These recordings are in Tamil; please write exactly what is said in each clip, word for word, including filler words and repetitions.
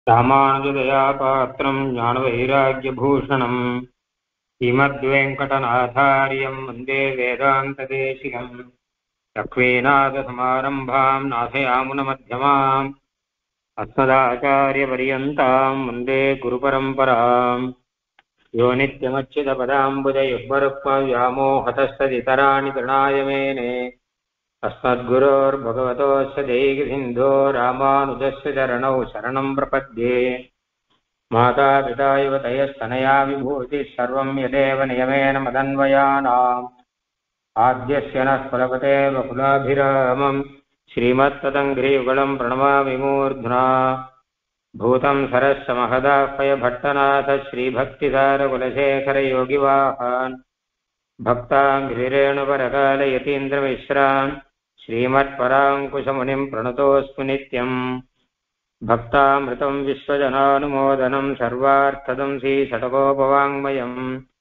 ராமானுஜதயாபாத்திரம் ஞானவைராக்கியபூஷணம் ஸ்ரீமத்வேங்கடநாதாரியம் வந்தே வேதாந்ததேசிகம் லக்ஷ்மீநாதசமாரம்பாம் நாதயாமுனமध्यமாம் அஸ்மதாச்சாரியபரியந்தாம் வந்தே குருபரம்பராம் யோ நித்யமच्युतपदाम्बुजयुग्मरुक्मव्यामोहतस्तदितराणि तृणायमेने अस्मद्गुरोर्भगवतोऽस्य दैकसिन्धो रामानुजस्य चरणौ शरणं प्रपद्ये माता पिता युवतयस्तनया विभूतिः सर्वं यदेव नियमेन मदन्वयानाम् आद्यस्य नः कुलपते वकुलाभिरामं श्रीमत्तदङ्घ्रियुगलं प्रणमामि मूर्ध्ना भूतं सरस्य महदाह्वयभट्टनाथ श्रीभक्तिसारकुलशेखरयोगिवाहान् भक्ताङ्घ्रिरेणुपरकालयतीन्द्रमिश्रान् श्रीमत्पराङ्कुशमुनिं प्रणतोऽस्मि नित्यम् भक्तामृतं विश्वजनानुमोदनं सर्वार्थदं श्रीषटकोपवाङ्मयम्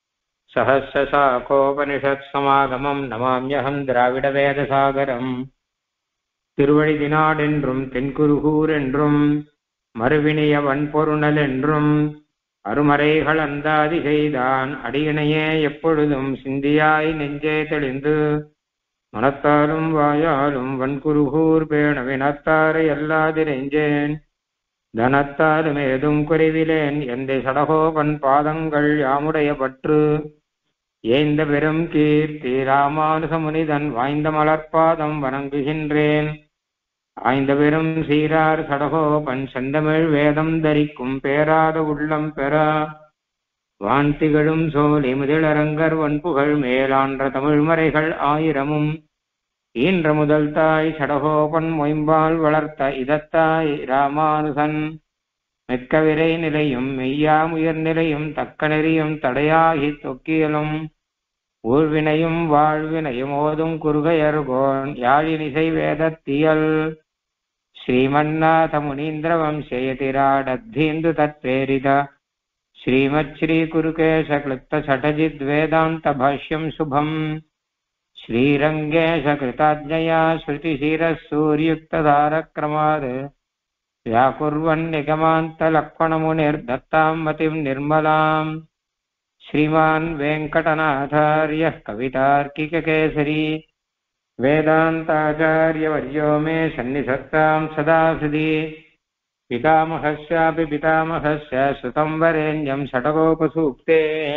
सहस्रशाखोपनिषत्समागमं नमाम्यहं द्राविडवेदसागरम् திருவழிதினாடென்றும் தென்குருகூரென்றும் மறுவினிய வன்பொருணலென்றும் அருமறைகள் அந்தாதி செய்தான் அடியினையே எப்பொழுதும் சிந்தியாய் நெஞ்சே தெளிந்து மனத்தாலும் வாயாலும் வன்குருகூர் பேணவினத்தாரை அல்லாதிரெஞ்சேன் தனத்தாலும் ஏதும் குறைவிலேன் எந்தை சடகோபன் பாதங்கள் யாமுடைய பற்று ஏந்த பெரும் கீர்த்தி ராமானுச முனிதன் வாய்ந்த மலர்பாதம் வணங்குகின்றேன் ஆய்ந்த பெரும் சீரார் சடகோபன் செந்தமிழ் வேதம் தரிக்கும் பேராத உள்ளம் பெற வான் திகழும் சோழி முதிலரங்கர் வன்புகழ் மேலான்ற தமிழ்மறைகள் ஆயிரமும் ஈன்ற முதல் தாய் சடகோபன் மொயம்பால் வளர்த்த இதத்தாய் ராமானுசன் மெக்கவிரை நிலையும் மெய்யாமுயர் நிலையும் தக்க நெறியும் தடையாகி தொக்கியலும் ஊழ்வினையும் வாழ்வினையும் ஓதும் குறுகையர்கோன் யாழினிசை வேதத்தியல் ஸ்ரீமன்னாத முனீந்திர வம்சயதிராடத்தீந்து தத்பேரித ஸ்ரீமத் ஸ்ரீ குருகேஷ கிளுப்த சடஜித் வேதாந்த பாஷ்யம் சுபம் ஸ்ரீரங்கேஷ கிருதாஜ்ஞயா ஸ்ருதிசிர சூர்யுக்ததாரக்ரமாத் व्याकुर्वन् निगमान्तलक्ष्मणमुनिर्दत्तां मतिं निर्मलाम् श्रीमान् वेङ्कटनाथार्यः कवितार्किककेसरी वेदान्ताचार्यवर्यो मे सन्निधत्तां सदा हृदि पितामहस्यापि पितामहस्य सुतं वरेण्यं षट्कोपसूक्तेः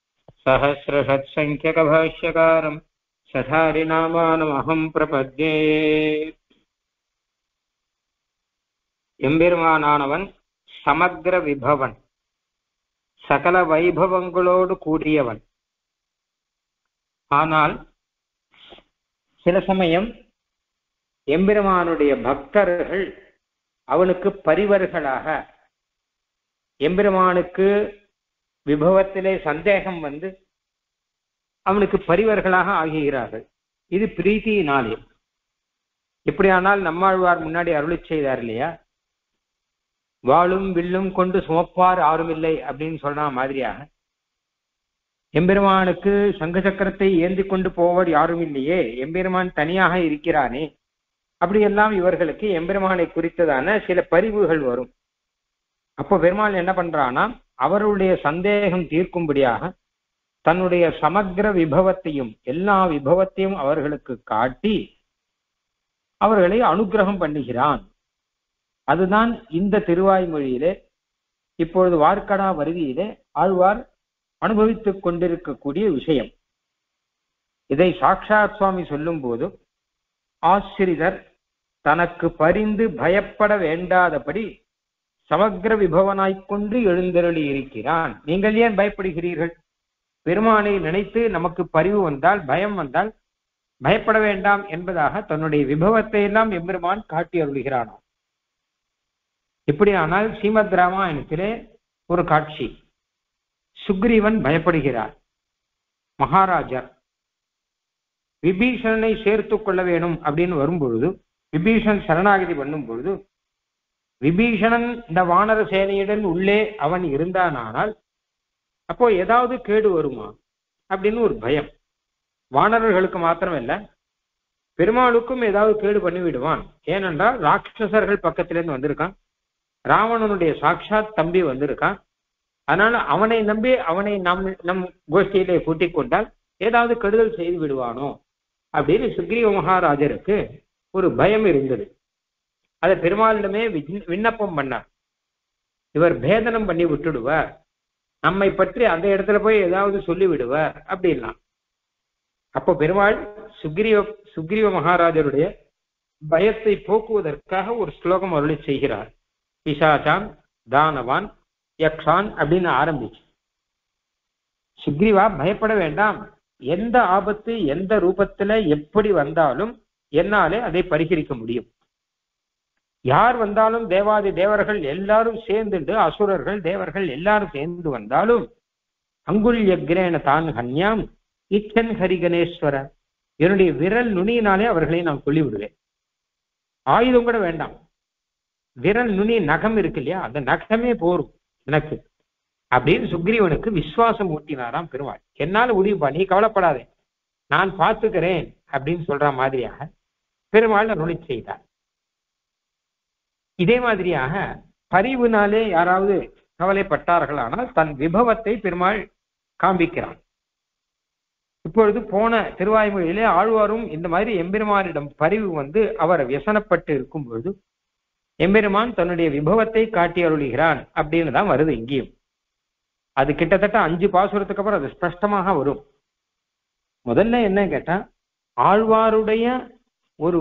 सहस्रषट्सङ्ख्यकभाष्यकारं सठारिनामानमहं प्रपद्ये எம்பெருமானானவன் சமக்ர விபவன், சகல வைபவங்களோடு கூடியவன். ஆனால் சில சமயம் எம்பெருமானுடைய பக்தர்கள் அவனுக்கு பரிவர்களாக, எம்பெருமானுக்கு விபவத்திலே சந்தேகம் வந்து அவனுக்கு பரிவர்களாக ஆகிறார்கள். இது பிரீத்தியினாலே. எப்படியானால் நம்மாழ்வார் முன்னாடி அருளி செய்தார் இல்லையா, வாளும் வில்லும் கொண்டு சுமப்பார் ஆறுமில்லை அப்படின்னு சொன்ன மாதிரியாக எம்பெருமானுக்கு சங்க சக்கரத்தை ஏந்தி கொண்டு போவர் யாரும் இல்லையே, எம்பெருமான் தனியாக இருக்கிறானே, அப்படியெல்லாம் இவர்களுக்கு எம்பெருமானை குறித்ததான சில பரிவுகள் வரும். அப்போ பெருமாள் என்ன பண்றானா, அவருடைய சந்தேகம் தீர்க்கும்படியாக தன்னுடைய சமக்ர விபவத்தையும் எல்லா விபவத்தையும் அவர்களுக்கு காட்டி அவர்களை அனுகிரகம் பண்ணுகிறான். அதுதான் இந்த திருவாய்மொழியிலே இப்பொழுது வார்க்கடா வருகையிலே ஆழ்வார் அனுபவித்துக் கொண்டிருக்கக்கூடிய விஷயம். இதை சாக்ஷாத் சுவாமி சொல்லும் போது, ஆசிரிதர் தனக்கு பரிந்து பயப்பட வேண்டாதபடி சமக்ர விபவனாய்க்கொண்டு எழுந்தருளி இருக்கிறான். நீங்கள் ஏன் பயப்படுகிறீர்கள்? பெருமானை நினைத்து நமக்கு பரிவு வந்தால், பயம் வந்தால் பயப்பட வேண்டாம் என்பதாக தன்னுடைய விபவத்தை எல்லாம் எம்பெருமான் காட்டி அருளுகிறானாம். இப்படியானால் ஸ்ரீமத் ராமாயணத்திலே ஒரு காட்சி, சுக்ரீவன் பயப்படுகிறார். மகாராஜர் விபீஷணனை சேர்த்து கொள்ள வேணும் அப்படின்னு வரும்பொழுது, விபீஷணன் சரணாகதி பண்ணும் பொழுது, விபீஷணன் இந்த வானர சேனையுடன் உள்ளே அவன் இருந்தானால் அப்போ ஏதாவது கேடு வருமா அப்படின்னு ஒரு பயம். வானரர்களுக்கு மாத்திரமல்ல, பெருமாளுக்கும் ஏதாவது கேடு பண்ணி விடுவான். ஏனென்றால் ராட்சசர்கள் பக்கத்திலிருந்து வந்திருக்கான், ராவணனுடைய சாட்சாத் தம்பி வந்திருக்கான். அதனால அவனை நம்பி அவனை நம் நம் கோஷ்டியிலே கூட்டிக் கொண்டால் ஏதாவது கெடுதல் செய்து விடுவானோ அப்படின்னு சுக்ரீவ மகாராஜருக்கு ஒரு பயம் இருந்தது. அதை பெருமாளிடமே விண்ணப்பம் பண்ணார். இவர் பேதனம் பண்ணி விட்டுடுவார், நம்மை பற்றி அந்த இடத்துல போய் ஏதாவது சொல்லி விடுவார் அப்படின்லாம். அப்போ பெருமாள் சுக்ரீவ சுக்ரீவ மகாராஜருடைய பயத்தை போக்குவதற்காக ஒரு ஸ்லோகம் அருளி செய்கிறார். பிசாச்சான் தானவான் யக்ஷான் அப்படின்னு ஆரம்பிச்சு, சுக்ரீவா பயப்பட வேண்டாம், எந்த ஆபத்து எந்த ரூபத்துல எப்படி வந்தாலும் என்னாலே அதை பரிகரிக்க முடியும். யார் வந்தாலும் தேவாதி தேவர்கள் எல்லாரும் சேர்ந்துட்டு, அசுரர்கள் தேவர்கள் எல்லாரும் சேர்ந்து வந்தாலும் அங்குல்யக்ரேன தான் ஹன்யாம் இச்சன் ஹரிகணேஸ்வர, என்னுடைய விரல் நுனியினாலே அவர்களை நான் சொல்லி விடுவேன். ஆயுதம் கூட வேண்டாம், விரல் நுனி நகம் இருக்கு இல்லையா, அந்த நகமே போரும் எனக்கு அப்படின்னு சுக்ரீவனுக்கு விசுவாசம் ஊட்டினாராம் பெருமாள். என்னால முடிவுப்பா, நீ கவலைப்படாதே, நான் பார்த்துக்கிறேன் அப்படின்னு சொல்ற மாதிரியாக பெருமாள் அருளி செய்தார். இதே மாதிரியாக பரிவுனாலே யாராவது கவலைப்பட்டார்களானால் தன் விபவத்தை பெருமாள் காண்பிக்கிறான். இப்பொழுது போன திருவாய்மொழியிலே ஆழ்வாரும் இந்த மாதிரி எம்பெருமானிடம் பரிவு வந்து அவர் வியசனப்பட்டு இருக்கும் பொழுது எம்பெருமான் தன்னுடைய விபவத்தை காட்டி அருளுகிறான் அப்படின்னு தான் வருது இங்கேயும். அது கிட்டத்தட்ட அஞ்சு பாசுரத்துக்கு அப்புறம் அது ஸ்பஷ்டமாக வரும். முதல்ல என்ன கேட்டா, ஆழ்வாருடைய ஒரு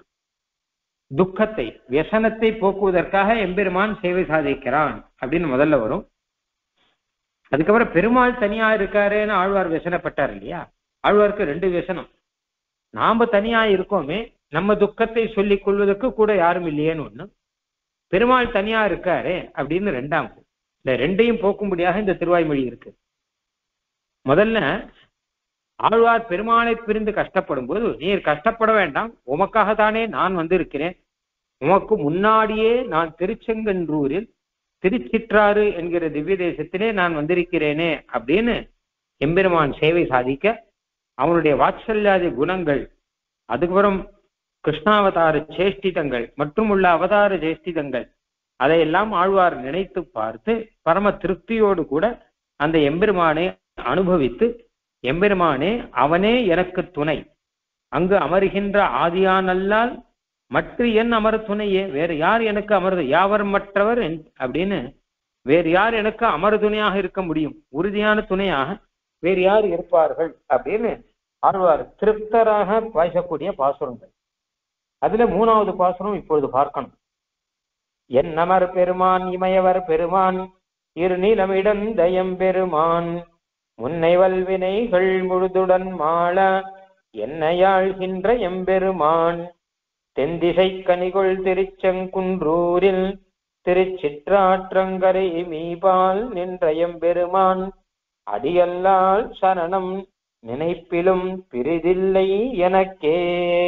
துக்கத்தை வியசனத்தை போக்குவதற்காக எம்பெருமான் சேவை சாதிக்கிறான் அப்படின்னு முதல்ல வரும். அதுக்கப்புறம் பெருமாள் தனியா இருக்காருன்னு ஆழ்வார் வியசனப்பட்டார் இல்லையா, ஆழ்வாருக்கு ரெண்டு வியசனம். நாம தனியா இருக்கோமே, நம்ம துக்கத்தை சொல்லிக் கொள்வதற்கு கூட யாரும் இல்லையேன்னு ஒண்ணு, பெருமாள் தனியா இருக்காரு அப்படின்னு ரெண்டாம். இந்த ரெண்டையும் போக்கும்படியாக இந்த திருவாய்மொழி இருக்கு. முதல்ல ஆழ்வார் பெருமாளை பிரிந்து கஷ்டப்படும் போது, நீர் கஷ்டப்பட வேண்டாம், உமக்காகத்தானே நான் வந்திருக்கிறேன், உமக்கு முன்னாடியே நான் திருச்செங்கன்றூரில் திருச்சிற்றாறு என்கிற திவ்ய தேசத்திலே நான் வந்திருக்கிறேனே அப்படின்னு எம்பெருமான் சேவை சாதிக்க அவனுடைய வாத்சல்யாதி குணங்கள், அதுக்கப்புறம் கிருஷ்ணாவதார சேஷ்டிதங்கள் மற்றும் உள்ள அவதார சேஷ்டிதங்கள் அதையெல்லாம் ஆழ்வார் நினைத்து பார்த்து பரம திருப்தியோடு கூட அந்த எம்பெருமானை அனுபவித்து, எம்பெருமானே அவனே எனக்கு துணை, அங்கு அமர்கின்ற ஆதியானல்லால் மற்ற என் அமர் துணையே, வேறு யார் எனக்கு அமர்து, யாவர் மற்றவர் அப்படின்னு வேறு யார் எனக்கு அமர் துணையாக இருக்க முடியும், உறுதியான துணையாக வேறு யார் இருப்பார்கள் அப்படின்னு ஆழ்வார் திருப்தராக பேசக்கூடிய பாசுரங்கள். அதுல மூணாவது பாசுரம் இப்பொழுது பார்க்கணும். என் அமர் பெருமான் இமயவர் பெருமான் இருநிலமிடந்த எம்பெருமான் முன்னை வல்வினைகள் முழுதுடன் மாள என்னையாழ்கின்ற எம்பெருமான் தென்திசை கனிகொள் திருச்செங்குன்றூரில் திருச்சிற்றாற்றங்கரை மீபால் நின்ற எம்பெருமான் அடியல்லால் சரணம் நினைப்பிலும் பிரிதில்லை எனக்கே.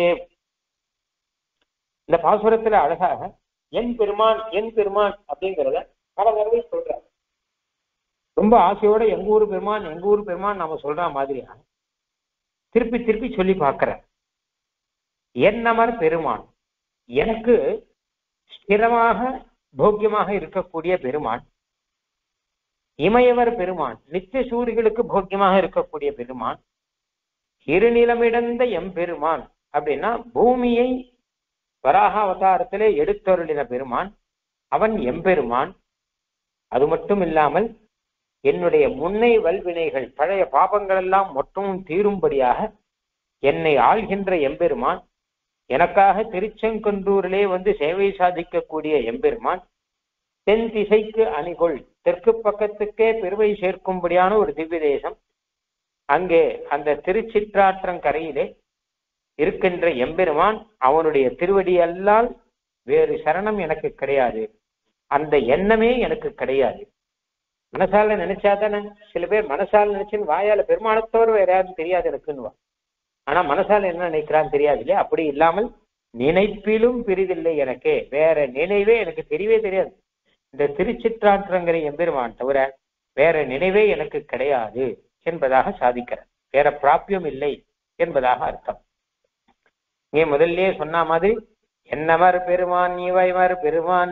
இந்த பாசுரத்துல அழகாக என் பெருமான் என் பெருமான் அப்படிங்கிறத பல தடவை சொல்றார். ரொம்ப ஆசையோட எங்க ஊர் பெருமான் எங்க ஊர் பெருமான் நாம சொல்ற மாதிரியா திருப்பி திருப்பி சொல்லி பார்க்கிற. என்னமர் பெருமான், எனக்கு ஸ்திரமாக போக்கியமாக இருக்கக்கூடிய பெருமான். இமயவர் பெருமான், நித்திய சூரிகளுக்கு போக்கியமாக இருக்கக்கூடிய பெருமான். இருநிலமிடந்த எம்பெருமான் அப்படின்னா பூமியை வராக அவதாரத்திலே எடுத்தருளின பெருமான், அவன் எம்பெருமான். அது மட்டும் இல்லாமல் என்னுடைய முன்னை வல்வினைகள் பழைய பாபங்கள் எல்லாம் மொத்தம் தீரும்படியாக என்னை ஆள்கின்ற எம்பெருமான், எனக்காக திருச்செங்கன்றூரிலே வந்து சேவை சாதிக்கக்கூடிய எம்பெருமான். தென் திசைக்கு அணிகொள், தெற்கு பக்கத்துக்கே பெருமை சேர்க்கும்படியான ஒரு திவ்ய தேசம், அங்கே அந்த திருச்சிற்றாற்றங்கரையிலே இருக்கின்ற எம்பெருமான், அவனுடைய திருவடி அல்லால் வேறு சரணம் எனக்கு கிடையாது, அந்த எண்ணமே எனக்கு கிடையாது. மனசால நினைச்சாதானே, சில பேர் மனசால நினைச்சுன்னு வாயால பெருமானத்தோடு வேற யாரும் தெரியாது எனக்குன்னுவா, ஆனா மனசால என்ன நினைக்கிறான்னு தெரியாது இல்லையா. அப்படி இல்லாமல் நினைப்பிலும் பிரிதில்லை எனக்கே, வேற நினைவே எனக்கு தெரியவே தெரியாது. இந்த திருச்சிற்றாற்றங்கரை எம்பெருமான் தவிர வேற நினைவே எனக்கு கிடையாது என்பதாக சாதிக்கிறார். வேற பிராபியம் இல்லை என்பதாக அர்த்தம். இங்கே முதல்ல சொன்ன மாதிரி என்னமர் பெருமான் இவைமர் பெருமான்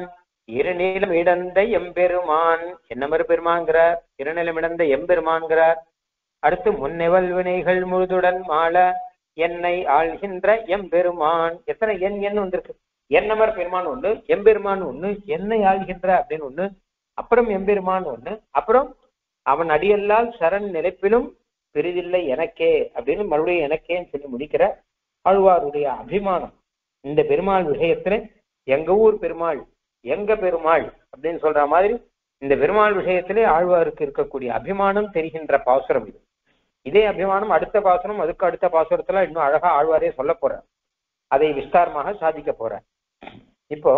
இருநிலம் இடந்த எம்பெருமான், என்னமரு பெருமான்கிறார், இருநிலம் இடந்த எம்பெருமான்கிறார். அடுத்து முன்னெவல் வினைகள் முழுதுடன் மாள என்னை ஆள்கின்ற எம்பெருமான். எத்தனை எண் எண் வந்திருக்கு? என்னமர் பெருமான் ஒண்ணு, எம்பெருமான் ஒண்ணு, என்னை ஆள்கின்ற அப்படின்னு ஒண்ணு, அப்புறம் எம்பெருமான் ஒண்ணு, அப்புறம் அவன் அடியல்லால் சரண் நிலைப்பிலும் பெரிதில்லை எனக்கே அப்படின்னு மறுபடியும் எனக்கேன்னு சொல்லி முடிக்கிற ஆழ்வாருடைய அபிமானம். இந்த பெருமாள் விஷயத்துல எங்க ஊர் பெருமாள், எங்க பெருமாள் அப்படின்னு சொல்ற மாதிரி இந்த பெருமாள் விஷயத்திலே ஆழ்வாருக்கு இருக்கக்கூடிய அபிமானம் தெரிகின்ற பாசுரம் இது. இதே அபிமானம் அடுத்த பாசுரம், அதுக்கு அடுத்த பாசுரத்துல இன்னும் அழகா ஆழ்வாரே சொல்ல போற, அதை விஸ்தாரமாக சாதிக்க போற. இப்போ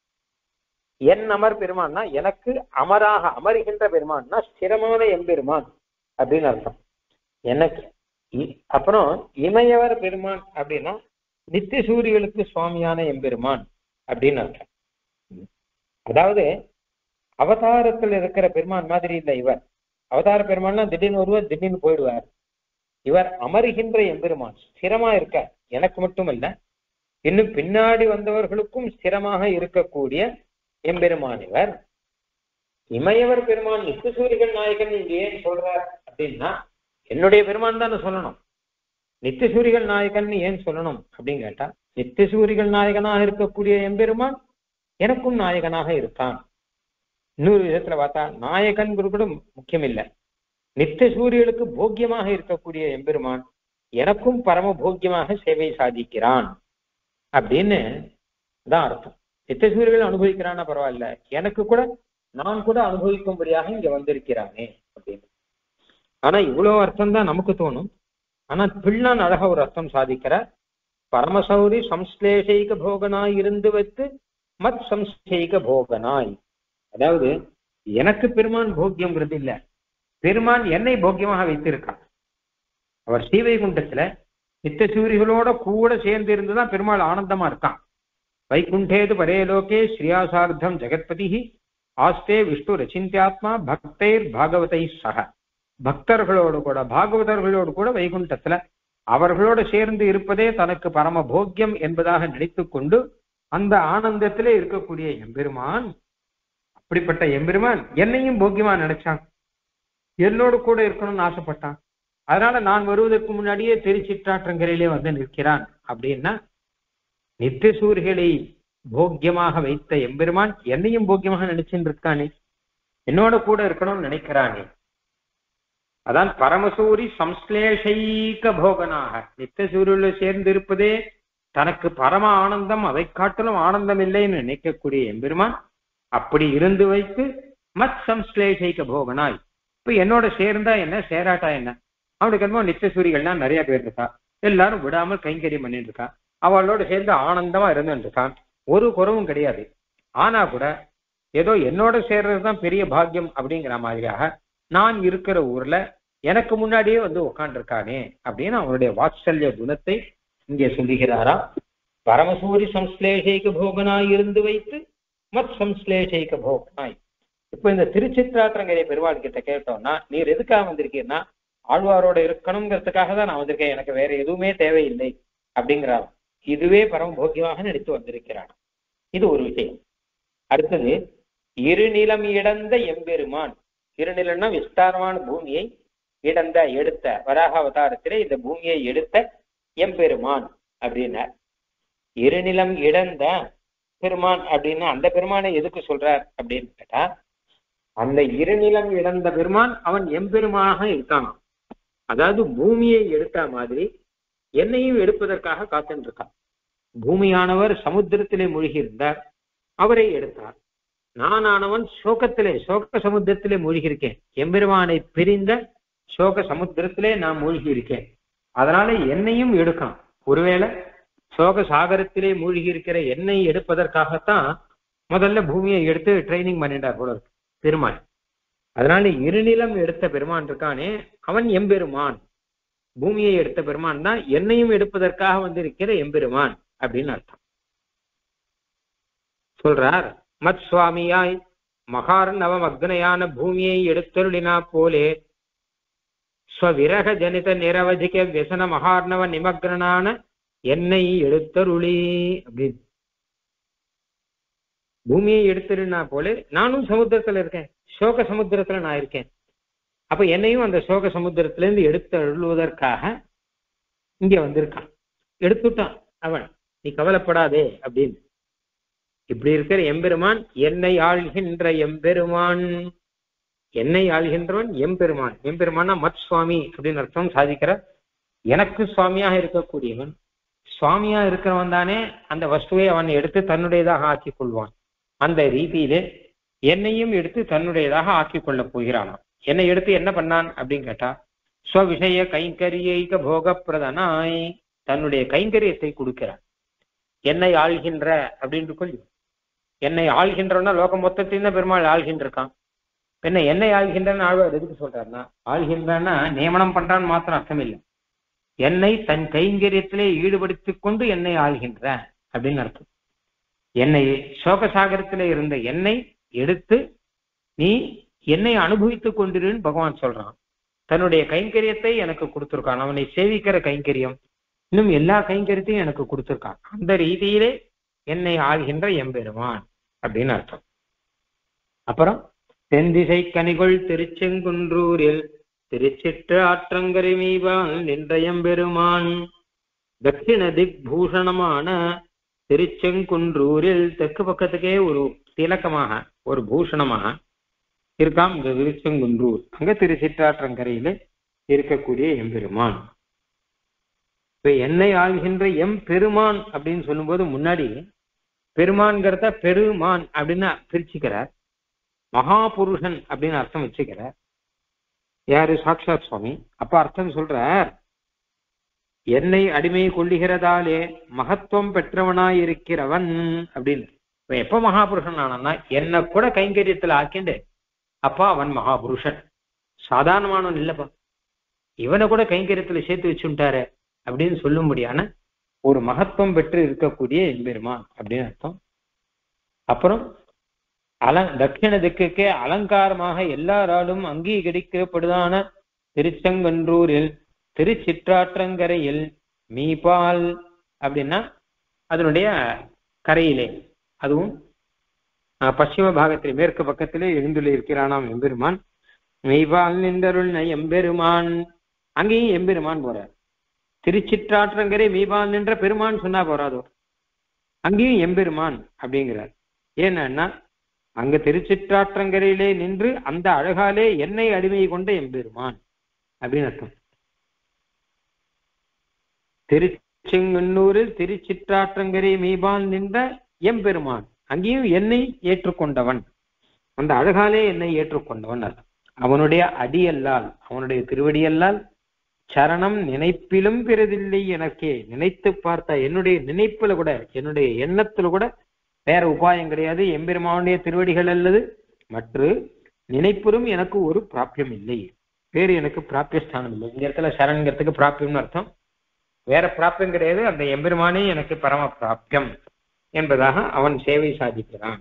என் அமர் பெருமான்னா எனக்கு அமராக அமருகின்ற பெருமான்னா ஸ்திரமான எம்பெருமான் அப்படின்னு அர்த்தம். எனக்கு அப்புறம் இமையவர் பெருமான் அப்படின்னா நித்திய சூரியர்களுக்கு சுவாமியான எம்பெருமான் அப்படின்னு அர்த்தம். அதாவது அவதாரத்தில் இருக்கிற பெருமான் மாதிரி இல்லை இவர். அவதார பெருமான்னா திடீர்னு ஒருவர் திடீர்னு போயிடுவார். இவர் அமருகின்ற எம்பெருமான், ஸ்திரமா இருக்க, எனக்கு மட்டும் இல்ல இன்னும் பின்னாடி வந்தவர்களுக்கும் ஸ்திரமாக இருக்கக்கூடிய எம்பெருமான் இவர். இமையவர் பெருமான் நித்திய சூரியர்கள் நாயகன் இங்க ஏன் சொல்றார் அப்படின்னா என்னுடைய பெருமான் தான் சொல்லணும். நித்திய சூரியர்கள் நாயகன் ஏன் சொல்லணும் அப்படின்னு கேட்டா நித்திய சூரியர்கள் நாயகனாக இருக்கக்கூடிய எம்பெருமான் எனக்கும் நாயகனாக இருக்கான். இன்னொரு விதத்துல பார்த்தா நாயகன் கூட முக்கியம் இல்லை, நித்திய சூரியர்களுக்கு போக்கியமாக இருக்கக்கூடிய எம்பெருமான் எனக்கும் பரம போக்கியமாக சேவை சாதிக்கிறான் அப்படின்னு தான் அர்த்தம். நித்திய சூரியர்கள் அனுபவிக்கிறான்னா பரவாயில்ல, எனக்கு கூட நான் கூட அனுபவிக்கும்படியாக இங்க வந்திருக்கிறானே அப்படின்னு. ஆனா இவ்வளவு அர்த்தம் தான் நமக்கு தோணும். ஆனா பிள்ளான் அழகா ஒரு அர்த்தம் சாதிக்கிற, பரமசௌரி சம்ஸ்லேஷைக போகனாய் இருந்து வைத்து மத் சம்ஸ்லேஷைக போகனாய். அதாவது எனக்கு பெருமான் போக்கியம்ங்கிறது இல்ல, பெருமான் என்னை போக்கியமாக வைத்திருக்கான். அவர் ஸ்ரீவைகுண்டத்துல நித்திய சூரிகளோட கூட சேர்ந்து இருந்துதான் பெருமாள் ஆனந்தமா இருக்கான். வைகுண்டேது பரேலோகே ஸ்ரீயாசார்த்தம் ஜெகத்பதி ஆஸ்தே விஷ்ணு ரச்சிந்தியாத்மா பக்தைர் பாகவதை சக. பக்தர்களோடு கூட பாகவதர்களோடு கூட வைகுண்டத்துல அவர்களோடு சேர்ந்து இருப்பதே தனக்கு பரம போக்கியம் என்பதாக நினைத்து கொண்டு அந்த ஆனந்தத்திலே இருக்கக்கூடிய எம்பெருமான், அப்படிப்பட்ட எம்பெருமான் என்னையும் போக்கியமா நினைச்சான், என்னோடு கூட இருக்கணும்னு ஆசைப்பட்டான். அதனால நான் வருவதற்கு முன்னாடியே திருச்சிற்றாற்றங்கரையிலே வந்து நிற்கிறான். அப்படின்னா நித்திய சூரிகளை போக்கியமாக வைத்த எம்பெருமான் என்னையும் போக்கியமாக நினைச்சுட்டு இருக்கானே, என்னோட கூட இருக்கணும்னு நினைக்கிறானே. அதான் பரமசூரி சம்ஸ்லேஷைக போகனாக, நித்திய சூரியல சேர்ந்து இருப்பதே தனக்கு பரம ஆனந்தம், அதை காட்டிலும் ஆனந்தம் இல்லைன்னு நினைக்கக்கூடிய எம்பெருமான் அப்படி இருந்து வைத்து மத் சம்ஸ்லேஷைக போகனாய். இப்ப என்னோட சேர்ந்தா என்ன, சேராட்டா என்ன? அவனுக்கு என்னமோ நித்திய சூரிகள்லாம் நிறைய பேர் இருக்கா, எல்லாரும் விடாமல் கைங்கரியம் பண்ணிட்டு இருக்கா, அவளோட சேர்ந்து ஆனந்தமா இருந்துட்டு இருக்கான், ஒரு குறவும் கிடையாது. ஆனா கூட ஏதோ என்னோட சேர்றதுதான் பெரிய பாக்கியம் அப்படிங்கிற மாதிரியாக நான் இருக்கிற ஊர்ல எனக்கு முன்னாடியே வந்து உட்காண்டிருக்கானே அப்படின்னு அவனுடைய வாத்சல்ய குணத்தை இங்கே சொல்லுகிறாரா. பரமசூரி சம்ஸ்லேஷைக்கு போகனாய் இருந்து வைத்து மத் சம்ஸ்லேஷைக்கு போகனாய். இப்ப இந்த திருச்சித்ராத்திரங்கரை பெருமாள் கிட்ட கேட்டோம்னா, நீர் எதுக்காக வந்திருக்கீங்கன்னா ஆழ்வாரோட இருக்கணுங்கிறதுக்காக தான் நான் வந்திருக்கேன், எனக்கு வேற எதுவுமே தேவையில்லை அப்படிங்கிறார். இதுவே பரம போக்கியமாக நினைத்து வந்திருக்கிறார். இது ஒரு விஷயம். அடுத்தது இருநிலம் இடந்த எம்பெருமான். இருநிலம்னா விஸ்தாரமான பூமியை இடந்த எடுத்த, வராக அவதாரத்திலே இந்த பூமியை எடுத்த எம்பெருமான் அப்படின்னார். இருநிலம் இடந்த பெருமான் அப்படின்னா அந்த பெருமானை எதுக்கு சொல்றார் அப்படின்னு கேட்டா, அந்த இருநிலம் இழந்த பெருமான் அவன் எம்பெருமானாக இருக்கான். அதாவது பூமியை எடுத்த மாதிரி என்னையும் எடுப்பதற்காக காத்துட்டு இருக்கான். பூமியானவர் சமுத்திரத்திலே மூழ்கி இருந்தார், அவரை எடுத்தார். நானானவன் சோகத்திலே சோக சமுத்திரத்திலே மூழ்கி இருக்கேன், எம்பெருமானை பிரிந்த சோக சமுத்திரத்திலே நான் மூழ்கி இருக்கேன். அதனால என்னையும் எடுக்கான். ஒருவேளை சோக சாகரத்திலே மூழ்கி இருக்கிற என்னை எடுப்பதற்காகத்தான் முதல்ல பூமியை எடுத்து ட்ரைனிங் பண்ணிட்டார் போல இருக்கு பெருமான். அதனால இருநிலம் எடுத்த பெருமான் இருக்கானே அவன் எம்பெருமான். பூமியை எடுத்த பெருமான் தான் என்னையும் எடுப்பதற்காக வந்திருக்கிற எம்பெருமான் அப்படின்னு அர்த்தம் சொல்றார். மத் சுவாமியாய் மகார்ணவம் அக்னையான பூமியை எடுத்தருளினா போலே ஸ்வவிரக ஜனித நிரவதிக வியசன மகார்ணவ நிமக்னான என்னை எடுத்தருளி அப்படின்னு. பூமியை எடுத்துருன்னா போல நானும் சமுத்திரத்துல இருக்கேன், சோக சமுத்திரத்துல நான் இருக்கேன். அப்ப என்னையும் அந்த சோக சமுத்திரத்துல இருந்து எடுத்து அழுவதற்காக இங்க வந்திருக்கான். எடுத்துட்டான் அவன், நீ கவலைப்படாதே அப்படின்னு. இப்படி இருக்கிற எம்பெருமான், என்னை ஆள்கின்ற எம்பெருமான், என்னை ஆள்கின்றவன் எம்பெருமான். எம்பெருமானா மத் சுவாமி அப்படின்னு அர்த்தம் சாதிக்கிற, எனக்கு சுவாமியாக இருக்கக்கூடியவன். சுவாமியா இருக்கிறவன் தானே அந்த வஸ்துவை அவன் எடுத்து தன்னுடையதாக ஆக்கிக் கொள்வான். அந்த ரீதியிலே என்னையும் எடுத்து தன்னுடையதாக ஆக்கிக் கொள்ள போகிறானாம். என்னை எடுத்து என்ன பண்ணான் அப்படின்னு கேட்டா, ஸ்வவிஷய கைங்கரியைக போக பிரதனாய், தன்னுடைய கைங்கரியத்தை கொடுக்கிறான். என்னை ஆள்கின்ற அப்படின்னு சொல்லி, என்னை ஆள்கின்றவனா லோகம் மொத்தத்தையும் தான் பெருமாள் ஆள்கின்றிருக்கான். என்ன என்னை ஆள்கின்றன்னு ஆழ்வார் எதுக்கு சொல்றாருன்னா, ஆள்கின்றான்னா நியமனம் பண்றான்னு மாத்திரம் அர்த்தம் இல்லை, என்னை தன் கைங்கரியத்திலே ஈடுபடுத்திக் கொண்டு என்னை ஆள்கின்ற அப்படின்னு அர்த்தம். என்னை சோகசாகரத்திலே இருந்த என்னை எடுத்து நீ என்னை அனுபவித்துக் கொண்டிருன்னு பகவான் சொல்றான். தன்னுடைய கைங்கரியத்தை எனக்கு கொடுத்திருக்கான். அவனை சேவிக்கிற கைங்கரியம், இன்னும் எல்லா கைங்கரியத்தையும் எனக்கு கொடுத்திருக்கான். அந்த ரீதியிலே என்னை ஆள்கின்ற எம்பெருமான் அப்படின்னு அர்த்தம். அப்புறம் தென்திசை கனிகொள் திருச்செங்குன்றூரில் திருச்சிற்ற ஆற்றங்கரை மீபான் நின்ற எம்பெருமான், தட்சிண திக் பூஷணமான திருச்செங்குன்றூரில் தெற்கு பக்கத்துக்கே ஒரு திலக்கமாக ஒரு பூஷணமாக இருக்காம் இந்த திருச்செங்குன்றூர். அங்க திருச்சிற்றாற்றங்கரையில இருக்கக்கூடிய எம்பெருமான். இப்ப என்னை ஆள்கின்ற எம் பெருமான் அப்படின்னு சொல்லும்போது முன்னாடி பெருமான்கிறத பெருமான் அப்படின்னு பிரிச்சுக்கிறார், மகாபுருஷன் அப்படின்னு அர்த்தம் வச்சுக்கிறார் யாரு, சாட்சாத் சுவாமி. அப்ப அர்த்தம் சொல்றார், என்னை அடிமை கொள்ளுகிறதாலே மகத்துவம் பெற்றவனாய் இருக்கிறவன் அப்படின்னு. இப்ப எப்ப மகாபுருஷன் ஆனான்னா, என்ன கூட கைங்கரியத்துல ஆக்கிண்டு அப்பா அவன் மகாபுருஷன், சாதாரணமானவன் இல்லப்பா, இவனை கூட கைங்கரியத்துல சேர்த்து வச்சுட்டாரு அப்படின்னு சொல்லும்படியான ஒரு மகத்துவம் பெற்று இருக்கக்கூடிய எம்பெருமான் அப்படின்னு அர்த்தம். அப்புறம் அல தட்சிண திக்குக்கே அலங்காரமாக எல்லாராலும் அங்கீகரிக்கப்படுதான திருச்செங்கன்றூரில் திருச்சிற்றாற்றங்கரையில் மீபால் அப்படின்னா அதனுடைய கரையிலே, அதுவும் பশ্চিம பாகத்திலே மேற்கு பக்கத்திலே எழுந்துள்ள இருக்கிறானாம் எம்பெருமான். மெய்பால் நின்றருள் எம்பெருமான், அங்கேயும் எம்பெருமான் போறார். திருச்சிற்றாற்றங்கரை மீபால் நின்ற பெருமான் சொன்னா போறாதோ, அங்கேயும் எம்பெருமான் அப்படிங்கிறார். ஏன்னா அங்க திருச்சிற்றாற்றங்கரையிலே நின்று அந்த அழகாலே என்னை அடிமை கொண்ட எம்பெருமான் அப்படின்னு அர்த்தம். திருச்செங்கன்னூரில் திருச்சிற்றாற்றங்கரை மீபால் நின்ற எம்பெருமான், அங்கேயும் என்னை ஏற்றுக்கொண்டவன், அந்த அழகாலே என்னை ஏற்றுக்கொண்டவன் அர்த்தம். அவனுடைய அடியல்லால், அவனுடைய திருவடியல்லால் சரணம் நினைப்பிலும் பெறதில்லை எனக்கே. நினைத்து பார்த்தா என்னுடைய நினைப்புல கூட, என்னுடைய எண்ணத்துல கூட வேற உபாயம் கிடையாது. எம்பெருமானுடைய திருவடிகள் அல்லது மற்ற நினைப்பிலும் எனக்கு ஒரு பிராபியம் இல்லை, வேறு எனக்கு பிராபியஸ்தானம் இல்லை. இந்த இடத்துல சரண்கிறதுக்கு பிராபியம்னு அர்த்தம், வேற பிராபியம் கிடையாது. அந்த எம்பெருமானே எனக்கு பரம பிராபியம் என்பதாக அவன் சேவை சாதிக்கிறான்.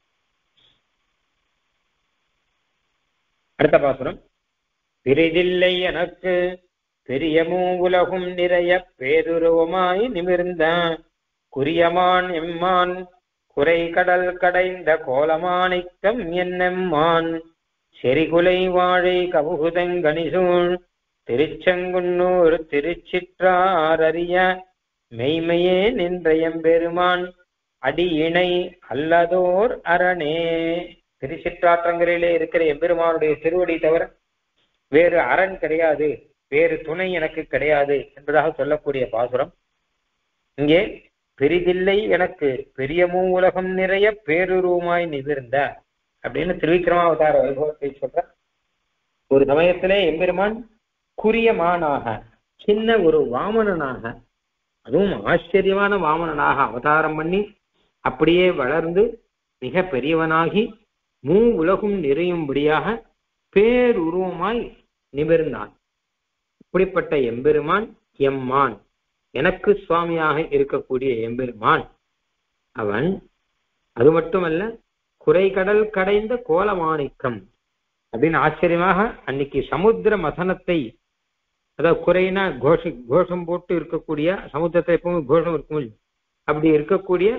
அடுத்த பாசுரம், பிரிதில்லை எனக்கு பெரியமூ உலகும் நிறைய பேதுருவமாய் நிமிர்ந்த குறியமான் எம்மான் குறை கடல் கடைந்த கோலமாணிக்கம் என்னெம்மான் செறிகுலை வாழை கவுகுதங்கணிசூழ் திருச்செங்குன்னூர் திருச்சிற்றாரறிய மெய்மையே நின்ற எம்பெருமான் அடி இணை அல்லதோர் அரணே. திருச்சிற்றாற்றங்கரையிலே இருக்கிற எம்பெருமானுடைய திருவடி தவிர வேறு அரண் கிடையாது, வேறு துணை எனக்கு கிடையாது என்பதாக சொல்லக்கூடிய பாசுரம். இங்கே பெரிதில்லை எனக்கு பெரியமூ உலகம் நிறைய பேருருவமாய் நிமிர்ந்த அப்படின்னு திருவிக்கிரமாவதார வைபவத்தை சொல்ற. ஒரு சமயத்திலே எம்பெருமான் குறியமானாக, சின்ன ஒரு வாமனனாக, அதுவும் ஆச்சரியமான வாமனனாக அவதாரம் பண்ணி அப்படியே வளர்ந்து மிக பெரியவனாகி மூ உலகும் நிறையும்படியாக பேருருவமாய் நிமிர்ந்தான். இப்படிப்பட்ட எம்பெருமான் எம்மான், எனக்கு சுவாமியாக இருக்கக்கூடிய எம்பெருமான் அவன். அது மட்டுமல்ல, குறைகடல் கடைந்த கோலமாணிக்கம் அப்படின்னு ஆச்சரியமாக அன்னைக்கு சமுத்திர மதனத்தை, அதாவது குறைனா கோஷ கோஷம் போட்டு இருக்கக்கூடிய சமுத்திரத்தை எப்பவும் கோஷம் இருக்கும், அப்படி இருக்கக்கூடிய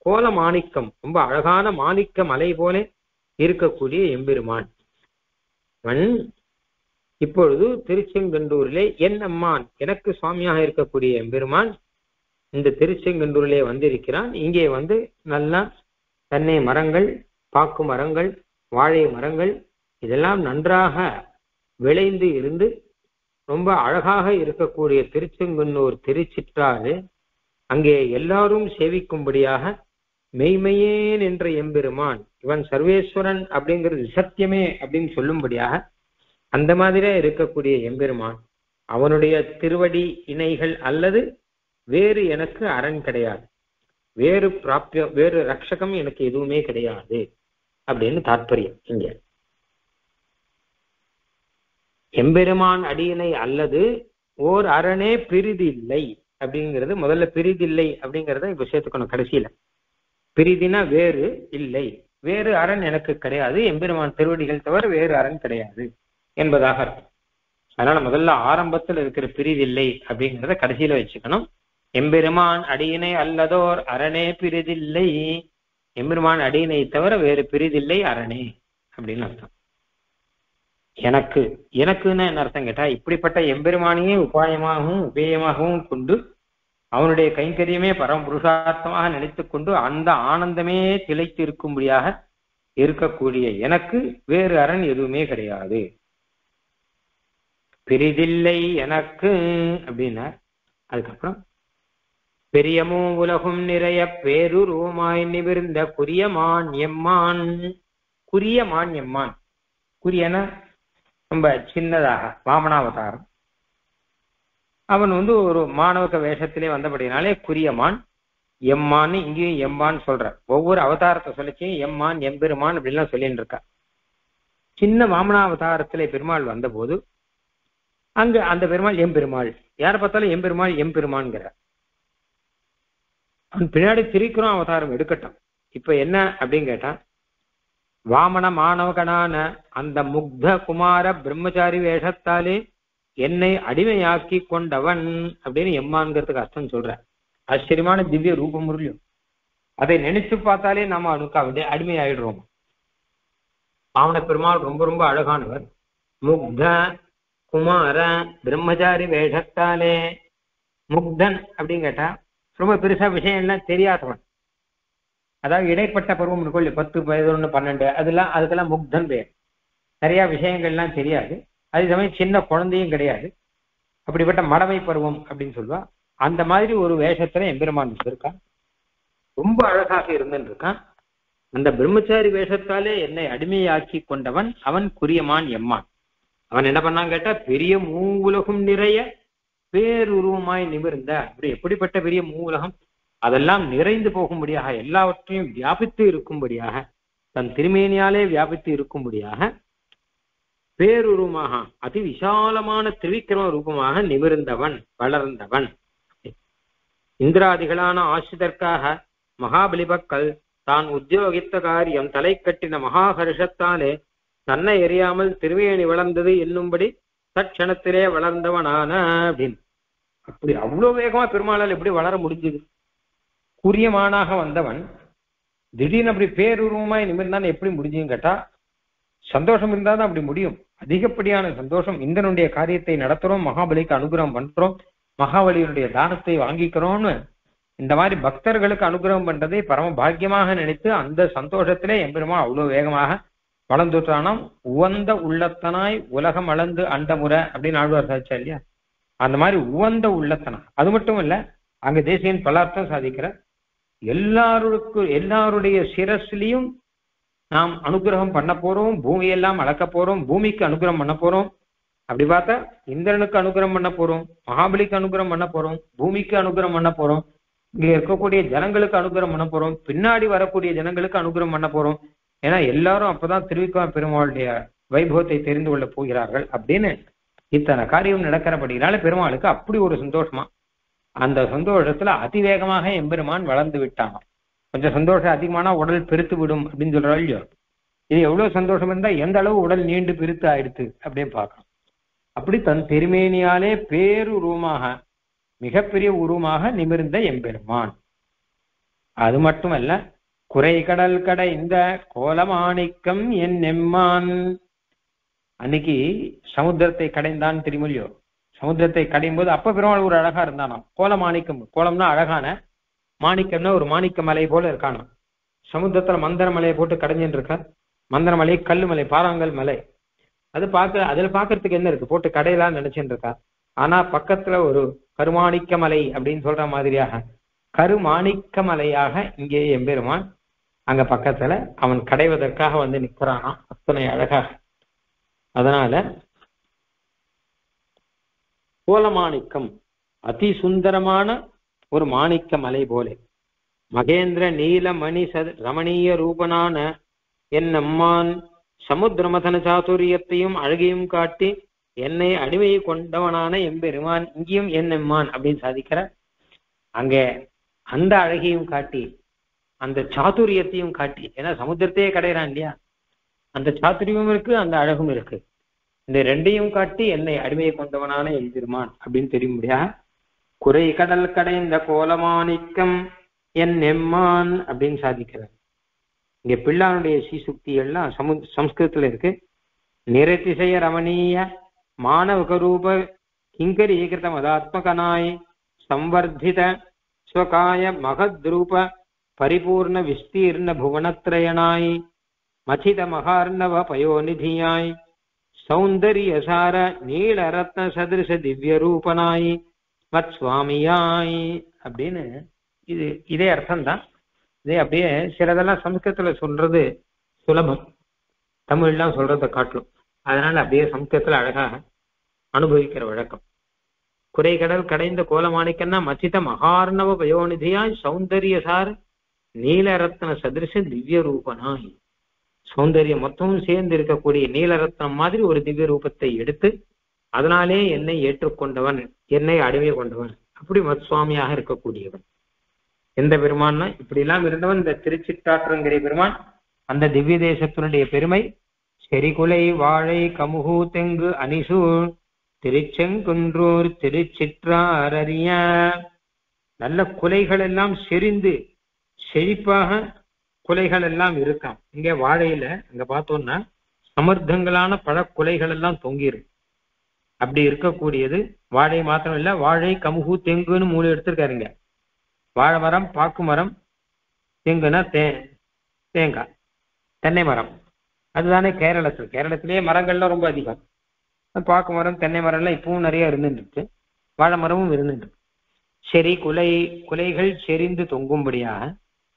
கோல மாணிக்கம், ரொம்ப அழகான மாணிக்க மலை போல இருக்கக்கூடிய எம்பெருமான் அவன் இப்பொழுது திருச்செங்கண்டூரிலே என் அம்மான் எனக்கு சுவாமியாக இருக்கக்கூடிய எம்பெருமான் இந்த திருச்செங்கண்டூரிலே வந்திருக்கிறான். இங்கே வந்து நல்லா தென்னை மரங்கள், பாக்கு மரங்கள், வாழை மரங்கள் இதெல்லாம் நன்றாக விளைந்து இருந்து ரொம்ப அழகாக இருக்கக்கூடிய திருச்செங்கன்னூர் திருச்சிற்றாறு அங்கே எல்லாரும் சேவிக்கும்படியாக மெய்மையேன் என்ற எம்பெருமான் இவன் சர்வேஸ்வரன் அப்படிங்கிறது சத்தியமே அப்படின்னு சொல்லும்படியாக அந்த மாதிரியே இருக்கக்கூடிய எம்பெருமான் அவனுடைய திருவடி இணைகள் அல்லது வேறு எனக்கு அரண் கிடையாது, வேறு பிராப்தியம் வேறு ரட்சகம் எனக்கு எதுவுமே கிடையாது அப்படின்னு தாற்பயம். இங்க எம்பெருமான் அடியினை அல்லது ஓர் அரணே பிரிதில்லை அப்படிங்கிறது முதல்ல பிரிதில்லை அப்படிங்கிறத இப்ப சேர்த்துக்கணும். கடைசியில பிரிதினா வேறு இல்லை, வேறு அரண் எனக்கு கிடையாது, எம்பெருமான் திருவடிகள் தவிர வேறு அரண் கிடையாது என்பதாக இருக்கும். அதனால முதல்ல ஆரம்பத்தில் இருக்கிற பிரிதில்லை அப்படிங்கிறத கடைசியில வச்சுக்கணும். எம்பெருமான் அடியினை அல்லதோர் அரணே பிரிதில்லை, எம்பெருமான் அடியினை தவிர வேறு பிரிதில்லை அரணே அப்படின்னு அர்த்தம். எனக்கு எனக்குன்னு என்ன அர்த்தம் கேட்டா, இப்படிப்பட்ட எம்பெருமானையே உபாயமாகவும் உபேயமாகவும் கொண்டு அவனுடைய கைங்கரியமே பரம புருஷார்த்தமாக நினைத்துக் கொண்டு அந்த ஆனந்தமே திளைத்து இருக்கும்படியாக இருக்கக்கூடிய எனக்கு வேறு அரண் எதுவுமே கிடையாது. பிரிதில்லை எனக்கு அப்படின்னா அதுக்கப்புறம் பெரியமும் உலகும் நிறைய பேருருவமாய் நிமிர்ந்த குறியமான் எம்மான். குறியமான் எம்மான், குறியன ரொம்ப சின்னதாக வாமனாவதாரம். அவன் வந்து ஒரு மாணவக வேஷத்திலே வந்தபடினாலே குறியமான் எம்மான்னு இங்கேயும் எம்மான் சொல்ற. ஒவ்வொரு அவதாரத்தை சொல்லிச்சு எம்மான் எம்பெருமான் அப்படின்லாம் சொல்லிட்டு இருக்கா. சின்ன வாமனாவதாரத்திலே பெருமாள் வந்த போது அங்க அந்த பெருமாள் எம்பெருமாள், யாரை பார்த்தாலும் எம்பெருமாள் எம்பெருமான்கிற. அவன் பின்னாடி திரிக்கிறோம் அவதாரம் எடுக்கட்டும். இப்ப என்ன அப்படின்னு கேட்டா, வாமன மாணவகனான அந்த முக்த குமார பிரம்மச்சாரி வேஷத்தாலே என்னை அடிமையாக்கி கொண்டவன் அப்படின்னு எம்மான்கிறதுக்கு அர்த்தம் சொல்ற. ஆச்சரியமான திவ்ய ரூபம் முருளியும் அதை நினைச்சு பார்த்தாலே நாம அவனுக்கு அப்படியே அடிமையாயிடுறோம். வாமன பெருமாள் ரொம்ப ரொம்ப அழகானவர். முக்த குமார பிரம்மச்சாரி வேஷத்தாலே, முக்தன் அப்படின்னு கேட்டா ரொம்ப பெருசா விஷயம் எல்லாம் தெரியாதவன், அதாவது இடைப்பட்ட பருவம் இருக்கொள்ளு பத்து பதினொன்னு பன்னெண்டு அதெல்லாம் அதுக்கெல்லாம் முக்தன் பேர். நிறைய விஷயங்கள்லாம் தெரியாது, அதே சமயம் சின்ன குழந்தையும் கிடையாது, அப்படிப்பட்ட மடமை பருவம் அப்படின்னு சொல்லுவா. அந்த மாதிரி ஒரு வேஷத்துல எம்பெருமான் இருக்கான், ரொம்ப அழகாக இருந்துன்னு இருக்கான். அந்த பிரம்மச்சாரி வேஷத்தாலே என்னை அடிமையாக்கி கொண்டவன் அவன் குறியமான் எம்மான். அவன் என்ன பண்ணான்னு கேட்டா, பெரிய மூவுலகம் நிறைய பேருருவமாய் நிமிர்ந்த, அப்படி எப்படிப்பட்ட பெரிய மூவுலகம் அதெல்லாம் நிறைந்து போகும்படியாக எல்லாவற்றையும் வியாபித்து இருக்கும்படியாக தன் திருமேனியாலே வியாபித்து இருக்கும்படியாக பேருருவமாக அதி விசாலமான திரிவிக்கிரம ரூபமாக நிமிர்ந்தவன் வளர்ந்தவன். இந்திராதிகளான ஆசிரியர்க்காக மகாபலிபக்கள் தான் உத்தியோகித்த காரியம் தலை கட்டின மகாஹர்ஷத்தாலே தன்னை எறியாமல் திருமேனி வளர்ந்தது என்னும்படி தட்சணத்திலே வளர்ந்தவனான அப்படின்னு. அப்படி அவ்வளவு வேகமா பெருமாளால் எப்படி வளர முடிஞ்சது? குறியமானாக வந்தவன் திடீர்னு அப்படி பேருருவமாய் நிமிர்ந்தான் எப்படி முடிஞ்சுன்னு கேட்டா, சந்தோஷம் இருந்தாதான் அப்படி முடியும். அதிகப்படியான சந்தோஷம். இந்திரனுடைய காரியத்தை நடத்துறோம், மகாபலிக்கு அனுகிரகம் பண்றோம், மகாபலியினுடைய தானத்தை வாங்கிக்கிறோம்னு இந்த மாதிரி பக்தர்களுக்கு அனுகிரகம் பண்றதை பரம பாக்கியமாக நினைத்து அந்த சந்தோஷத்திலே எம்பெருமா அவ்வளவு வேகமாக வளர்ந்துட்டானாம். உவந்த உள்ளத்தனாய் உலகம் அளந்து அண்டமுறை அப்படின்னு ஆழ்வார் சாதிச்சா இல்லையா, அந்த மாதிரி உவந்த உள்ளத்தனா. அது மட்டும் இல்ல, அங்க தேசியன் பல அர்த்தம் சாதிக்கிற எல்லாருக்கும் எல்லாருடைய சிரஸ்லயும் நாம் அனுகிரகம் பண்ண போறோம், பூமியெல்லாம் அளக்க போறோம், பூமிக்கு அனுகிரகம் பண்ண போறோம். அப்படி பார்த்தா இந்திரனுக்கு அனுகிரகம் பண்ண போறோம், மகாபலிக்கு அனுகிரகம் பண்ண போறோம், பூமிக்கு அனுகிரகம் பண்ண போறோம், இங்க இருக்கக்கூடிய ஜனங்களுக்கு அனுகிரகம் பண்ண போறோம், பின்னாடி வரக்கூடிய ஜனங்களுக்கு அனுகிரகம் பண்ண போறோம். ஏன்னா எல்லாரும் அப்பதான் திருவிக்கா பெருமாளுடைய வைபவத்தை தெரிந்து கொள்ள போகிறார்கள் அப்படின்னு இத்தனை காரியம் நடக்கிறபடினால பெருமாளுக்கு அப்படி ஒரு சந்தோஷமா. அந்த சந்தோஷத்துல அதிவேகமாக எம்பெருமான் வளர்ந்து விட்டான். கொஞ்சம் சந்தோஷம் அதிகமானா உடல் பெருத்து விடும் அப்படின்னு சொல்றாள் இல்லையோ, இது எவ்வளவு சந்தோஷம் இருந்தா எந்த அளவு உடல் நீண்டு பெருத்து ஆயிடுத்து அப்படின்னு பார்க்கணும். அப்படி தன் திருமேனியாலே பேருருவமாக மிகப்பெரிய உருவமாக நிமிர்ந்த எம்பெருமான். அது மட்டுமல்ல, குறை கடல் கடை இந்த கோலமாணிக்கம் என் எம்மான். அன்னைக்கு சமுத்திரத்தை கடைந்தான் தெரியுமோ? சமுத்திரத்தை கடையும் போது அப்ப பெருமாள் ஒரு அழகா இருந்தானாம். கோலமாணிக்கம், கோலம்னா அழகான, மாணிக்கம்னா ஒரு மாணிக்க மலை போல இருக்கானாம். சமுத்திரத்துல மந்திர மலையை போட்டு கடைஞ்சுட்டு இருக்க. மந்திர மலை, கல்லு மலை, பாறாங்கல் மலை. அது பார்க்க, அதுல பாக்குறதுக்கு என்ன இருக்கு, போட்டு கடையெல்லாம் நினைச்சுட்டு இருக்கா. ஆனா பக்கத்துல ஒரு கருமாணிக்க மலை அப்படின்னு சொல்ற மாதிரியாக கருமாணிக்க மலையாக இங்கே எம்பெருமான் அங்க பக்கத்துல அவன் கடைவதற்காக வந்து நிற்கிறானா, அத்தனை அழகாக. அதனால கோலமாணிக்கம் அதி சுந்தரமான ஒரு மாணிக்க மலை போல மகேந்திர நீல மணி சது ரமணீய ரூபனான என் அம்மான் சமுத்திரமதன சாதுரியத்தையும் அழகையும் காட்டி என்னை அடிமையை கொண்டவனான எம்பெருமான். இங்கேயும் என் எம்மான் அப்படின்னு சாதிக்கிற. அங்க அந்த அழகையும் காட்டி அந்த சாதுரியத்தையும் காட்டி, ஏன்னா சமுத்திரத்தையே கடையிறான் இல்லையா, அந்த சாதுரியமும் இருக்கு, அந்த அழகும் இருக்கு. இந்த ரெண்டையும் காட்டி என்னை அடிமையை கொண்டவனான எம்பெருமான் அப்படின்னு தெரியும் முடியா. குறை கடல் கடைந்த கோலமாணிக்கம் என் எம்மான் அப்படின்னு சாதிக்கிறார். இங்க பிள்ளானுடைய சீசுக்தி எல்லாம் சமு சம்ஸ்கிருதத்துல இருக்கு. நிறதிசய ரமணீய மானவகரூப கிங்கரீகிருத மதாத்மகனாய் சம்வர்தித ஸ்வகாய மகத்ரூப பரிபூர்ண விஸ்தீர்ண புவனத்ரயனாய் மதித மகார்ணவ பயோநிதியாய் சௌந்தரியசார நீலரத்ன சதிருஷ திவ்ய ரூபனாய் மத் சுவாமியாய் அப்படின்னு இது இதே அர்த்தம்தான். இதே அப்படியே சிலதெல்லாம் சம்ஸ்கிருதத்துல சொல்றது சுலபம், தமிழ்லாம் சொல்றதை காட்டலும். அதனால அப்படியே சம்ஸ்கிருதத்துல அழகாக அனுபவிக்கிற வழக்கம். குறைகடல் கடைந்த கோலமாணிக்கன்னா மச்சித மகார்ணவ பயோநிதியாய் சௌந்தரியசார் நீலரத்ன சதிருஷ திவ்ய ரூபனாய். சௌந்தரியம் மொத்தமும் சேர்ந்து இருக்கக்கூடிய நீலரத்னம் மாதிரி ஒரு திவ்ய ரூபத்தை எடுத்து அதனாலே என்னை ஏற்றுக்கொண்டவன், என்னை அடிமை கொண்டவன், அப்படி மத் சுவாமியாக இருக்கக்கூடியவன். எந்த பெருமான்னா இப்படி எல்லாம் இருந்தவன் இந்த திருச்சிற்றாற்றங்கரை பெருமான். அந்த திவ்ய தேசத்தினுடைய பெருமை செரிகுலை வாழை கமுகு தெங்கு அனிசூர் திருச்செங்குன்றூர் திருச்சிற்றாரறிய. நல்ல குலைகள் எல்லாம் செறிந்து செழிப்பாக குலைகள் எல்லாம் இருக்காம். இங்க வாழையில அங்க பார்த்தோம்னா சமர்த்தங்களான பழ குலைகள் எல்லாம் தொங்கிருக்கு. அப்படி இருக்கக்கூடியது வாழை மாத்திரம் இல்ல, வாழை கமுகு தெங்குன்னு மூணு எடுத்திருக்காருங்க. வாழை மரம், பாக்கு மரம், தெங்குனா தே தேங்காய், தென்னை மரம். அதுதானே கேரளத்தில், கேரளத்திலேயே மரங்கள்லாம் ரொம்ப அதிகம். பாக்கு மரம், தென்னை மரம்லாம் இப்பவும் நிறைய இருந்துட்டு, வாழை மரமும் இருந்துட்டு. செரி குலை, குலைகள் செறிந்து தொங்கும்படியாக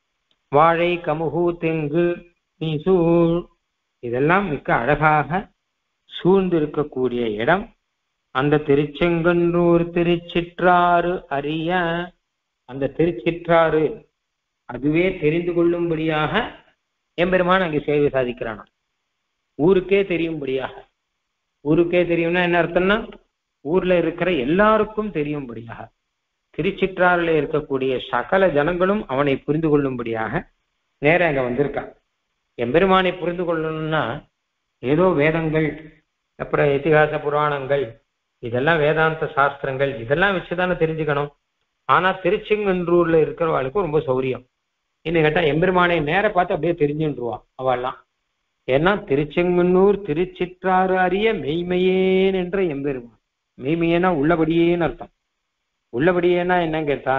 வாழை கமுகு தெங்கு நீசூழ் இதெல்லாம் மிக்க அழகாக சூழ்ந்து இருக்கக்கூடிய இடம் அந்த திருச்செங்கன்றூர் திருச்சிற்றாறு அறிய. அந்த திருச்சிற்றாறு அதுவே தெரிந்து கொள்ளும்படியாக எம்பெருமான் அங்கே சேவை சாதிக்கிறானா. ஊருக்கே தெரியும்படியாக. ஊருக்கே தெரியும்னா என்ன அர்த்தம்னா ஊர்ல இருக்கிற எல்லாருக்கும் தெரியும்படியாக, திருச்சிற்றாறுல இருக்கக்கூடிய சகல ஜனங்களும் அவனை புரிந்து கொள்ளும்படியாக நேரம் அங்க வந்திருக்கான். எம்பெருமானை புரிந்து கொள்ளணும்னா ஏதோ வேதங்கள், அப்புறம் இதிகாச புராணங்கள், இதெல்லாம் வேதாந்த சாஸ்திரங்கள், இதெல்லாம் வச்சுதானே தெரிஞ்சுக்கணும். ஆனா திருச்செங்கன்றூர்ல இருக்கிறவாளுக்கும் ரொம்ப சௌரியம். இன்னும் கேட்டா எம்பெருமானை நேர பார்த்து அப்படியே தெரிஞ்சுருவா அவெல்லாம். ஏன்னா திருச்செங்கன்னூர் திருச்சிற்றாறு அறிய மெய்மையேன் என்ற எம்பெருமான். மெய்மையேனா உள்ளபடியேன்னு அர்த்தம். உள்ளபடியேனா என்னன்னு கேட்டா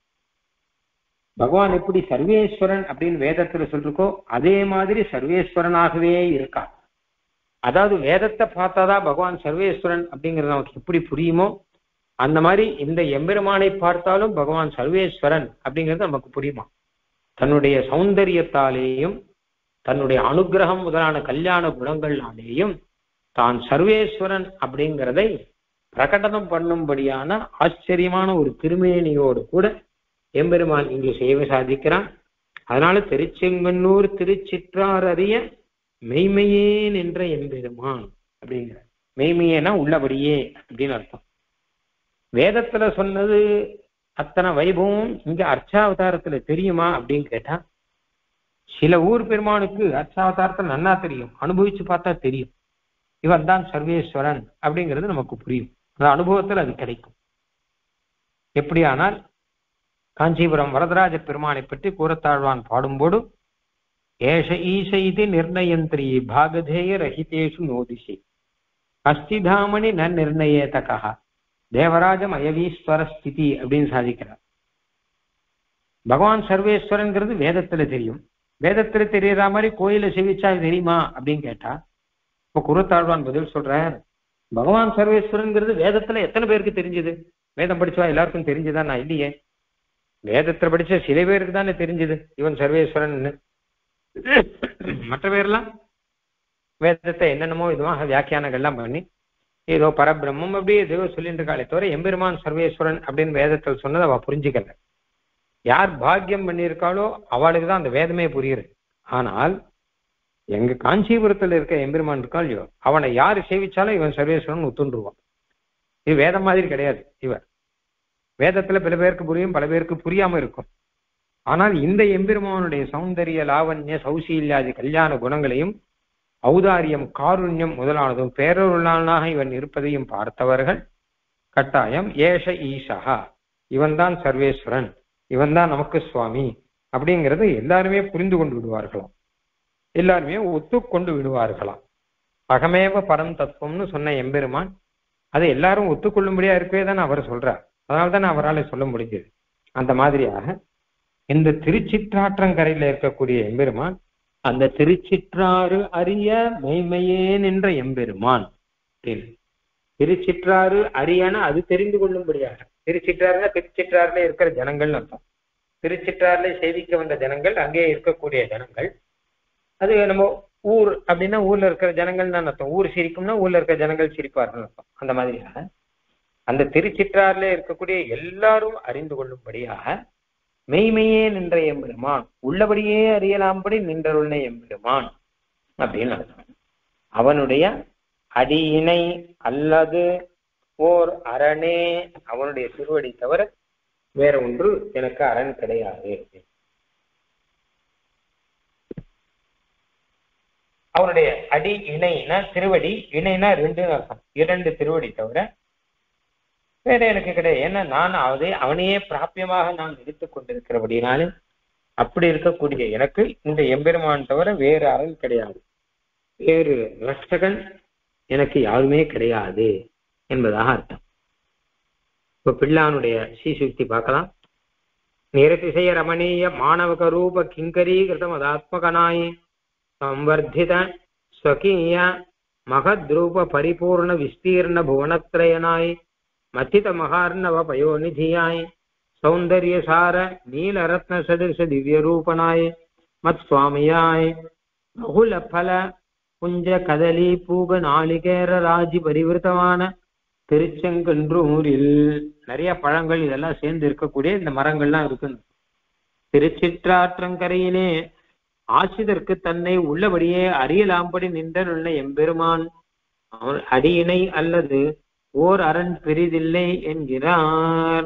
பகவான் எப்படி சர்வேஸ்வரன் அப்படின்னு வேதத்துல சொல்லிருக்கோ அதே மாதிரி சர்வேஸ்வரனாகவே இருக்கான். அதாவது வேதத்தை பார்த்தாதான் பகவான் சர்வேஸ்வரன் அப்படிங்கிறது நமக்கு எப்படி புரியுமோ அந்த மாதிரி இந்த எம்பெருமானை பார்த்தாலும் பகவான் சர்வேஸ்வரன் அப்படிங்கிறது நமக்கு புரியுமா. தன்னுடைய சௌந்தரியத்தாலேயும் தன்னுடைய அனுகிரகம் முதலான கல்யாண குணங்களாலேயும் தான் சர்வேஸ்வரன் அப்படிங்கிறதை பிரகடனம் பண்ணும்படியான ஆச்சரியமான ஒரு திருமேனியோடு கூட எம்பெருமான் இங்கே சேவை சாதிக்கிறான். அதனால திருச்செங்கன்னூர் திருச்சிற்றாறு அறிய மெய்மையேன் என்ற எம்பெருமான் அப்படிங்கிற. மெய்மையேனா உள்ளபடியே அப்படின்னு அர்த்தம். வேதத்துல சொன்னது அத்தனை வைபவம் இங்க அர்ச்சாவதாரத்துல தெரியுமா அப்படின்னு கேட்டா சில ஊர் பெருமானுக்கு அர்ச்சாவதாரத்தை நன்னா தெரியும், அனுபவிச்சு பார்த்தா தெரியும் இவன் தான் சர்வேஸ்வரன் அப்படிங்கிறது நமக்கு புரியும். அந்த அனுபவத்தில் அது கிடைக்கும். எப்படியானால் காஞ்சிபுரம் வரதராஜ பெருமானை பற்றி கூறத்தாழ்வான் பாடும்போது ஏஷ ஈச இது நிர்ணயந்திரி பாகதேய ரஹிதேஷு நோதிஷி அஸ்திதாமணி ந நிர்ணயேதகா தேவராஜம் அயவீஸ்வர ஸ்திதி அப்படின்னு சாதிக்கிறார். பகவான் சர்வேஸ்வரன்கிறது வேதத்துல தெரியும். வேதத்துல தெரியற மாதிரி கோயில செவிச்சா தெரியுமா அப்படின்னு கேட்டா இப்ப குருத்தாழ்வான் பதில் சொல்றார், பகவான் சர்வேஸ்வரன்கிறது வேதத்துல எத்தனை பேருக்கு தெரிஞ்சது? வேதம் படிச்சவா எல்லாருக்கும் தெரிஞ்சுதான்? நான் இல்லையே. வேதத்துல படிச்ச சில பேருக்கு தானே தெரிஞ்சது இவன் சர்வேஸ்வரன். மற்ற பேர்லாம் வேதத்தை என்னென்னமோ இதுவாக வியாக்கியானங்கள்லாம் பண்ணி ஏதோ பரபிரம்மம் அப்படியே ஏதோ சொல்லிட்டு இருக்காளே தவிர எம்பெருமான் சர்வேஸ்வரன் அப்படின்னு வேதத்தில் சொன்னதை அவ புரிஞ்சுக்கல. யார் பாக்கியம் பண்ணியிருக்காளோ அவளுக்கு தான் அந்த வேதமே புரியுது. ஆனால் எங்க காஞ்சிபுரத்துல இருக்க எம்பெருமான் இருக்காள் இவன், அவனை யாரு சேவிச்சாலும் இவன் சர்வேஸ்வரன் ஒத்துண்டுருவான். இது வேதம் மாதிரி கிடையாது. இவர் வேதத்துல பல பேருக்கு புரியும், பல பேருக்கு புரியாம இருக்கும். ஆனால் இந்த எம்பெருமானுடைய சௌந்தரிய லாவண்ய சௌசீல்யாதி கல்யாண குணங்களையும் ஔதாரியம் காருண்யம் முதலானதும் பேரருளானாக இவன் இருப்பதையும் பார்த்தவர்கள் கட்டாயம் ஏஷ ஈஷா, இவன் தான் சர்வேஸ்வரன், இவன் தான் நமக்கு சுவாமி அப்படிங்கிறத எல்லாருமே புரிந்து கொண்டு விடுவார்களாம், எல்லாருமே ஒத்துக்கொண்டு விடுவார்களாம். அகமேவ பரம் தத்துவம்னு சொன்ன எம்பெருமான் அதை எல்லாரும் ஒத்துக்கொள்ளும்படியா இருக்கவே தானே அவர் சொல்றார். அதனால்தான் அவரால் சொல்ல முடிஞ்சது. அந்த மாதிரியாக இந்த திருச்சிற்றாற்றங்கரையில இருக்கக்கூடிய எம்பெருமான் அந்த திருச்சிற்றாறு அறிய மெய்மையே நின்ற எம்பெருமான். திருச்சிற்றாறு அறியான அது தெரிந்து கொள்ளும்படியாக, திருச்சிற்றாறுனா திருச்சிற்றாறுல இருக்கிற ஜனங்கள்னு அர்த்தம். திருச்சிற்றாறுல சேவிக்க வந்த ஜனங்கள், அங்கே இருக்கக்கூடிய ஜனங்கள், அது நம்ம ஊர் அப்படின்னா ஊர்ல இருக்கிற ஜனங்கள் தான் அர்த்தம். ஊர் சிரிக்கும்னா ஊர்ல இருக்கிற ஜனங்கள் சிரிப்பார்கள் அர்த்தம். அந்த மாதிரியாக அந்த திருச்சிற்றாறுல இருக்கக்கூடிய எல்லாரும் அறிந்து கொள்ளும்படியாக மெய்மையே நின்ற எம்பெருமான், உள்ளபடியே அறியலாம்படி நின்றருள்ள எம்பெருமான் அப்படின்னு அர்த்தம். அவனுடைய அடியினை அல்லது ஓர் அரணே, அவனுடைய திருவடி தவிர வேற ஒன்று எனக்கு அரண் கிடையாது. அவனுடைய அடி இணைனா திருவடி, இணைனா ரெண்டுன்னு அர்த்தம். இரண்டு திருவடி தவிர வேற எனக்கு கிடையாது. ஏன்னா நான் அதை அவனையே பிராபியமாக நான் எடுத்துக் கொண்டிருக்கிறபடினாலே அப்படி இருக்கக்கூடிய எனக்கு இந்த எம்பெருமான் தவிர வேறு அரண் கிடையாது, வேறு ரட்சகன் எனக்கு யாருமே கிடையாது என்பதாக அர்த்தம். இப்ப பிள்ளானுடைய ஸ்ரீசுக்தி பார்க்கலாம். நிரதிசய ரமணீய மாணவக ரூப கிங்கரீகிருதம் அதாத்மகனாய் சம்வர்தித ஸ்வகீய மகத்ரூப பரிபூர்ண விஸ்தீர்ண புவனத்ரயனாய் மத்தித மகார்ணவ பயோநிதியாய் சௌந்தர்யசார நீலரத்ன சதிர்ஷ திவ்ய ரூபனாய் மத் சுவாமியாய் பகுல பல குஞ்ச கதலி பூக நாளிகேர ராஜி பரிவிருத்தமான திருச்செங்கன்றூரில் நிறைய பழங்கள் இதெல்லாம் சேர்ந்து இருக்கக்கூடிய இந்த மரங்கள்லாம் இருக்கு. திருச்சிற்றாற்றங்கரையிலே ஆசிதற்கு தன்னை உள்ளபடியே அறியலாம்படி நின்ற எம்பெருமான் அவன் அடியினை அல்லது ஓர் அரண் பெரிதில்லை என்கிறார்.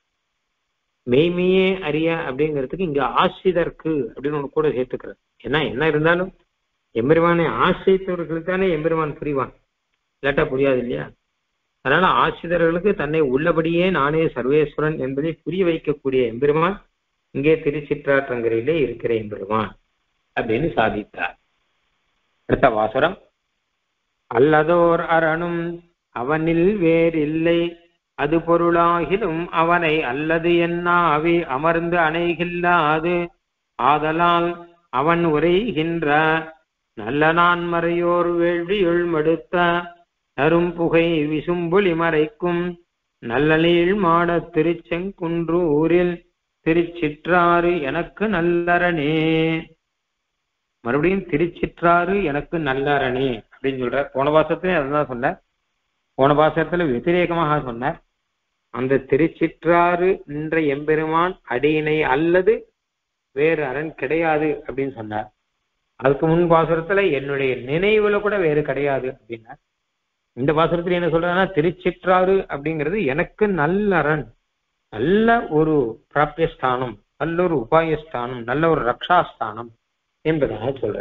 மெய்மையே அறிய அப்படிங்கிறதுக்கு இங்க ஆசிதற்கு அப்படின்னு ஒண்ணு கூட சேர்த்துக்கிறார். ஏன்னா என்ன இருந்தாலும் எம்பெருமானை ஆசிரியத்தவர்களுக்கு தானே எம்பெருமான் புரிவான், இல்லாட்டா புரியாது இல்லையா? அதனால ஆசிரியர்களுக்கு தன்னை உள்ளபடியே நானே சர்வேஸ்வரன் என்பதை புரிய வைக்கக்கூடிய எம்பெருமான் இங்கே திருச்சிற்றாற்றங்கரையிலே இருக்கிற எம்பெருமான் அப்படின்னு சாதித்தார். அடுத்த வாசரம், அல்லதோர் அரணும் அவனில் வேறில்லை அது பொருளாகிலும் அவனை அல்லது என்னாவி அமர்ந்து அணைகில்லாது ஆதலால் அவன் உரைகின்ற நல்ல நான் மறையோர் வேள்வியுள் மடுத்த நரும் புகை விசும்புலி மறைக்கும் நல்லநீள் மாட திருச்செங்குன்றூரில் திருச்சிற்றாறு எனக்கு நல்லரணே. மறுபடியும் திருச்சிற்றாறு எனக்கு நல்லரணே அப்படின்னு சொல்ற. போன பாசத்துலயும் அதுதான் சொன்ன. போன பாசத்துல வெதிரேகமாக சொன்னார். அந்த திருச்சிற்றாறு என்ற எம்பெருமான் அடியினை அல்லது வேறு அரண் கிடையாது அப்படின்னு சொன்னார். அதுக்கு முன் பாசுரத்துல என்னுடைய நினைவுல கூட வேறு கிடையாது அப்படின்னார். இந்த பாசுரத்துல என்ன சொல்றதுன்னா திருச்சிற்றாறு அப்படிங்கிறது எனக்கு நல்ல அரண், நல்ல ஒரு பிராபியஸ்தானம், நல்ல ஒரு உபாயஸ்தானம், நல்ல ஒரு ரக்ஷாஸ்தானம் என்பதாக சொல்ற.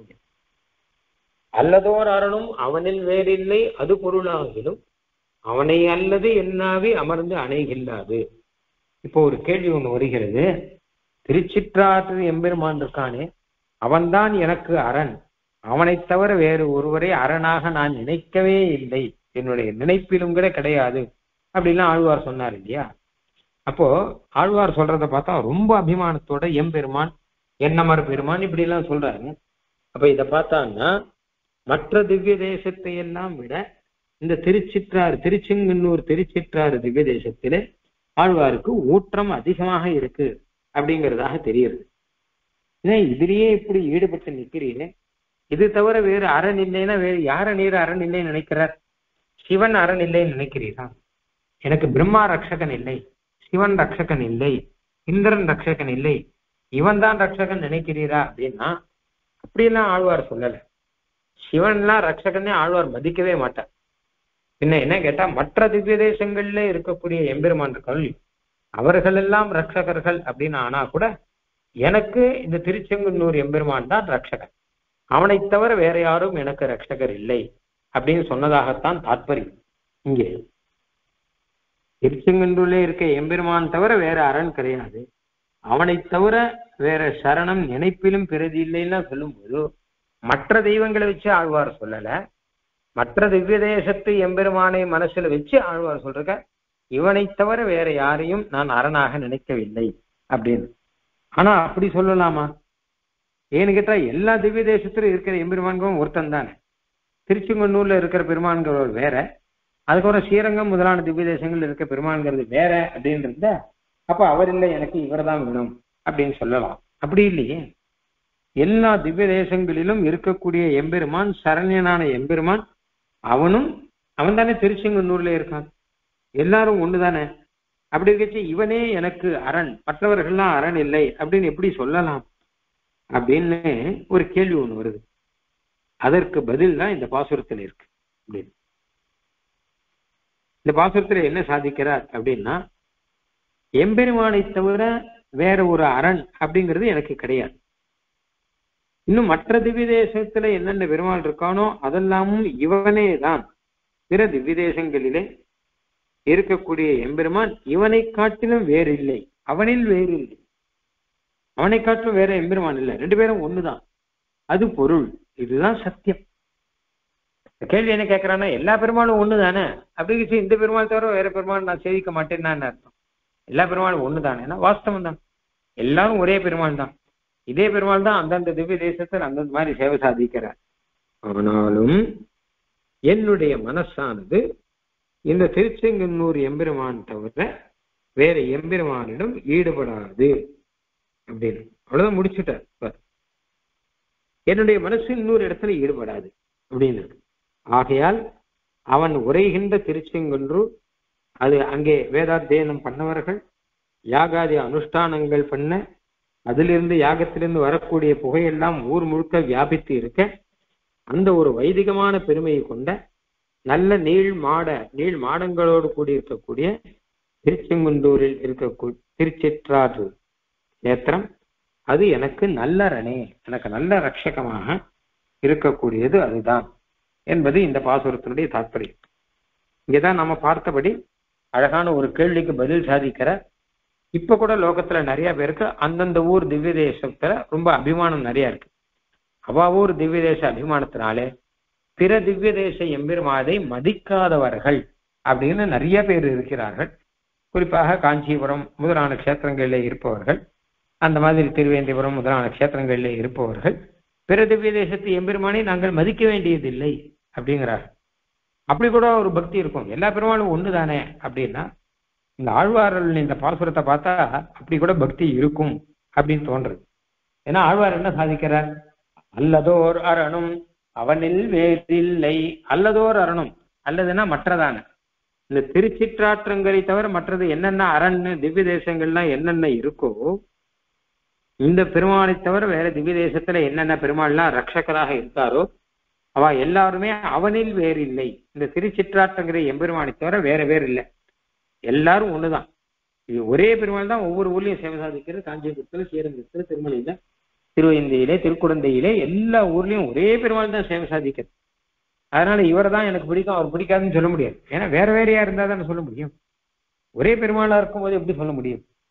அல்லதோர் அரணும் அவனில் வேறில்லை அது பொருளாகிலும் அவனை அல்லது என்னாவே அமர்ந்து அணைகில்லாது. இப்போ ஒரு கேள்வி ஒண்ணு வருகிறது. திருச்சிற்றாற்று எம்பெருமான் இருக்கானே, அவன்தான் எனக்கு அரண், அவனை தவிர வேறு ஒருவரை அரணாக நான் நினைக்கவே இல்லை, என்னுடைய நினைப்பிலும் கூட கிடையாது அப்படின்லாம் ஆழ்வார் சொன்னார் இல்லையா? அப்போ ஆழ்வார் சொல்றதை பார்த்தா ரொம்ப அபிமானத்தோட எம்பெருமான், என்னமர் பெருமான் இப்படி எல்லாம் சொல்றாரு. அப்ப இதை பார்த்தான்னா மற்ற திவ்ய தேசத்தை எல்லாம் விட இந்த திருச்சிற்றாறு, திருச்செங்கன்னூர் திருச்சிற்றாறு திவ்ய தேசத்திலே ஆழ்வாருக்கு ஊற்றம் அதிகமாக இருக்கு அப்படிங்கிறதாக தெரியுது. ஏன் இதுலயே இப்படி ஈடுபட்டு நிற்கிறீரே, இது தவிர வேறு அரண் இல்லைன்னா வேறு யார நீர் அரண் இல்லைன்னு நினைக்கிறார்? சிவன் அரண் இல்லைன்னு நினைக்கிறீரா? எனக்கு பிரம்மா ரட்சகன் இல்லை, சிவன் ரட்சகன் இல்லை, இந்திரன் ரட்சகன் இல்லை, இவன் தான் ரட்சகன் நினைக்கிறீரா அப்படின்னா அப்படியெல்லாம் ஆழ்வார் சொல்லல. சிவன்லாம் ரட்சகனே ஆழ்வார் மதிக்கவே மாட்டார். பின்ன என்ன கேட்டா, மற்ற திவ்ய தேசங்கள்ல இருக்கக்கூடிய எம்பெருமான்கள் அவர்கள் எல்லாம் ரட்சகர்கள் அப்படின்னு ஆனா கூட எனக்கு இந்த திருச்செங்கன்னூர் எம்பெருமான் தான் ரட்சகன், அவனை தவிர வேற யாரும் எனக்கு ரட்சகர் இல்லை அப்படின்னு சொன்னதாகத்தான் தாற்பயம். இங்கே திருச்செங்கன்னூர்ல இருக்க எம்பெருமான் தவிர வேற அரண் கிடையாது, அவனை தவிர வேற சரணம் நினைப்பிலும் பிறதி இல்லைன்னா சொல்லும்போது மற்ற தெய்வங்களை வச்சு ஆழ்வார் சொல்லல, மற்ற திவ்ய தேசத்து எம்பெருமானை மனசுல வச்சு ஆழ்வார் சொல்ற இவனை தவிர வேற யாரையும் நான் அரணாக நினைக்கவில்லை அப்படின்னு. ஆனா அப்படி சொல்லலாமா? ஏன்னு கேட்டா எல்லா திவ்ய தேசத்துல இருக்கிற எம்பெருமான்களும் ஒருத்தன் தானே. திருச்செங்கன்னூர்ல இருக்கிற பெருமான்கள் வேற, அதுக்கப்புறம் ஸ்ரீரங்கம் முதலான திவ்ய தேசங்கள்ல இருக்க பெருமான்கிறது வேற அப்படின்றத அப்ப அவர் இல்லை எனக்கு இவர் தான் வேணும் அப்படின்னு சொல்லலாம். அப்படி இல்லையே, எல்லா திவ்ய தேசங்களிலும் இருக்கக்கூடிய எம்பெருமான் சரண்யனான எம்பெருமான், அவனும் அவன் தானே திருச்செங்கன்னூர்ல இருக்கான், எல்லாரும் ஒண்ணுதானே. அப்படி இருக்கச்சு இவனே எனக்கு அரண், மற்றவர்கள்லாம் அரண் இல்லை அப்படின்னு எப்படி சொல்லலாம் அப்படின்னு ஒரு கேள்வி ஒண்ணு வருது. அதற்கு பதில் தான் இந்த பாசுரத்துல இருக்கு. அப்படின்னு இந்த பாசுரத்துல என்ன சாதிக்கிறார் அப்படின்னா, எம்பெருமானை தவிர வேற ஒரு அரண் அப்படிங்கிறது எனக்கு கிடையாது. இன்னும் மற்ற திவ்ய தேசத்துல என்னென்ன பெருமாள் இருக்கானோ அதெல்லாமும் இவனே தான். பிற திவ்ய தேசங்களிலே இருக்கக்கூடிய எம்பெருமான் இவனை காட்டிலும் வேறு இல்லை, அவனில் வேறு இல்லை, அவனை காட்டிலும் வேற எம்பெருமான் இல்லை, ரெண்டு பேரும் ஒண்ணுதான். அது பொருள், இதுதான் சத்தியம். கேள்வி என்ன கேட்கிறான்னா, எல்லா பெருமாளும் ஒண்ணு தானே அப்படி இந்த பெருமாள் தவிர வேற பெருமாள் நான் சேவிக்க மாட்டேன்னா என்ன அர்த்தம்? எல்லா பெருமாளும் ஒண்ணு தானே, வாஸ்தவம் தான், எல்லாரும் ஒரே பெருமாள் தான், இதே பெருமாள் தான் அந்தந்த திவ்ய தேசத்தில் அந்தந்த மாதிரி சேவை சாதிக்கிறார். ஆனாலும் என்னுடைய மனசானது இந்த திருச்செங்கன்னூர் எம்பெருமான் தவிர வேற எம்பெருமானிடம் ஈடுபடாது அப்படின்னு அவ்வளவுதான் முடிச்சுட்டார். என்னுடைய மனசு இன்னொரு இடத்துல ஈடுபடாது அப்படின்னு. ஆகையால் அவன் உரைகின்ற திருச்செங்கன்னூர், அது அங்கே வேதாத்தியனம் பண்ணவர்கள் யாகாதி அனுஷ்டானங்கள் பண்ண, அதிலிருந்து யாகத்திலிருந்து வரக்கூடிய புகையெல்லாம் ஊர் முழுக்க வியாபித்து இருக்க, அந்த ஒரு வைதிகமான பெருமையை கொண்ட நல்ல நீள் மாட நீள் மாடங்களோடு கூடியிருக்கக்கூடிய திருச்செங்குன்றூரில் இருக்கக்கூடிய திருச்சிற்றாற்று கேத்திரம், அது எனக்கு நல்லரணே, எனக்கு நல்ல ரட்சகமாக இருக்கக்கூடியது அதுதான் என்பது இந்த பாசுரத்தினுடைய தாற்பயம். இங்கேதான் நம்ம பார்த்தபடி அழகான ஒரு கேள்விக்கு பதில் சாதிக்கிற. இப்ப கூட லோகத்துல நிறைய பேருக்கு அந்தந்த ஊர் திவ்ய தேசத்துல ரொம்ப அபிமானம் நிறைய இருக்கு. அவ ஊர் திவ்ய தேச அபிமானத்தினாலே பிற திவ்ய தேச எம்பெருமானை மதிக்காதவர்கள் அப்படின்னு நிறைய பேர் இருக்கிறார்கள். குறிப்பாக காஞ்சிபுரம் முதலான கஷேத்திரங்களிலே இருப்பவர்கள், அந்த மாதிரி திருவேந்திபுரம் முதலான கஷேத்திரங்களிலே இருப்பவர்கள் பிற திவ்ய தேசத்து எம்பெருமானை நாங்கள் மதிக்க வேண்டியதில்லை அப்படிங்கிறார்கள். அப்படி கூட ஒரு பக்தி இருக்கும். எல்லா பெருமாளும் ஒண்ணுதானே அப்படின்னா இந்த ஆழ்வார்கள் இந்த பாசுரத்தை பார்த்தா அப்படி கூட பக்தி இருக்கும் அப்படின்னு தோன்றது. ஏன்னா ஆழ்வார் என்ன சாதிக்கிறார்? அல்லதோர் அரணும் அவனில் வேறில்லை. அல்லதோர் அரணும், அல்லதுன்னா மற்றதான இந்த திருச்சிற்றாற்றங்கரை தவிர மற்றது என்னென்ன அரண் திவ்ய தேசங்கள்லாம் என்னென்ன இருக்கோ, இந்த பெருமாளை தவிர வேற திவ்ய தேசத்துல என்னென்ன பெருமாள்லாம் ரட்சகராக இருக்காரோ அவ எல்லாருமே அவனில் வேறு இல்லை. இந்த திருச்சிற்றாற்றங்கரை எம்பெருமானை தவிர வேற வேறு இல்லை, எல்லாரும் ஒண்ணுதான். இது ஒரே பெருமாள் தான் ஒவ்வொரு ஊர்லயும் சேவை சாதிக்கிறது. காஞ்சிபுரத்துல, ஸ்ரீரங்கத்துல, திருமலையில, திருவைந்தையிலே, திருக்குடந்தையிலே எல்லா ஊர்லயும் ஒரே பெருமாள் தான் சேவை சாதிக்கிறது. அதனால இவரை தான் எனக்கு பிடிக்கும் அவர் பிடிக்காதுன்னு சொல்ல முடியாது. ஏன்னா வேற வேறையா இருந்தா தானே சொல்ல முடியும். ஒரே பெருமாளா இருக்கும்போது எப்படி சொல்ல முடியும்?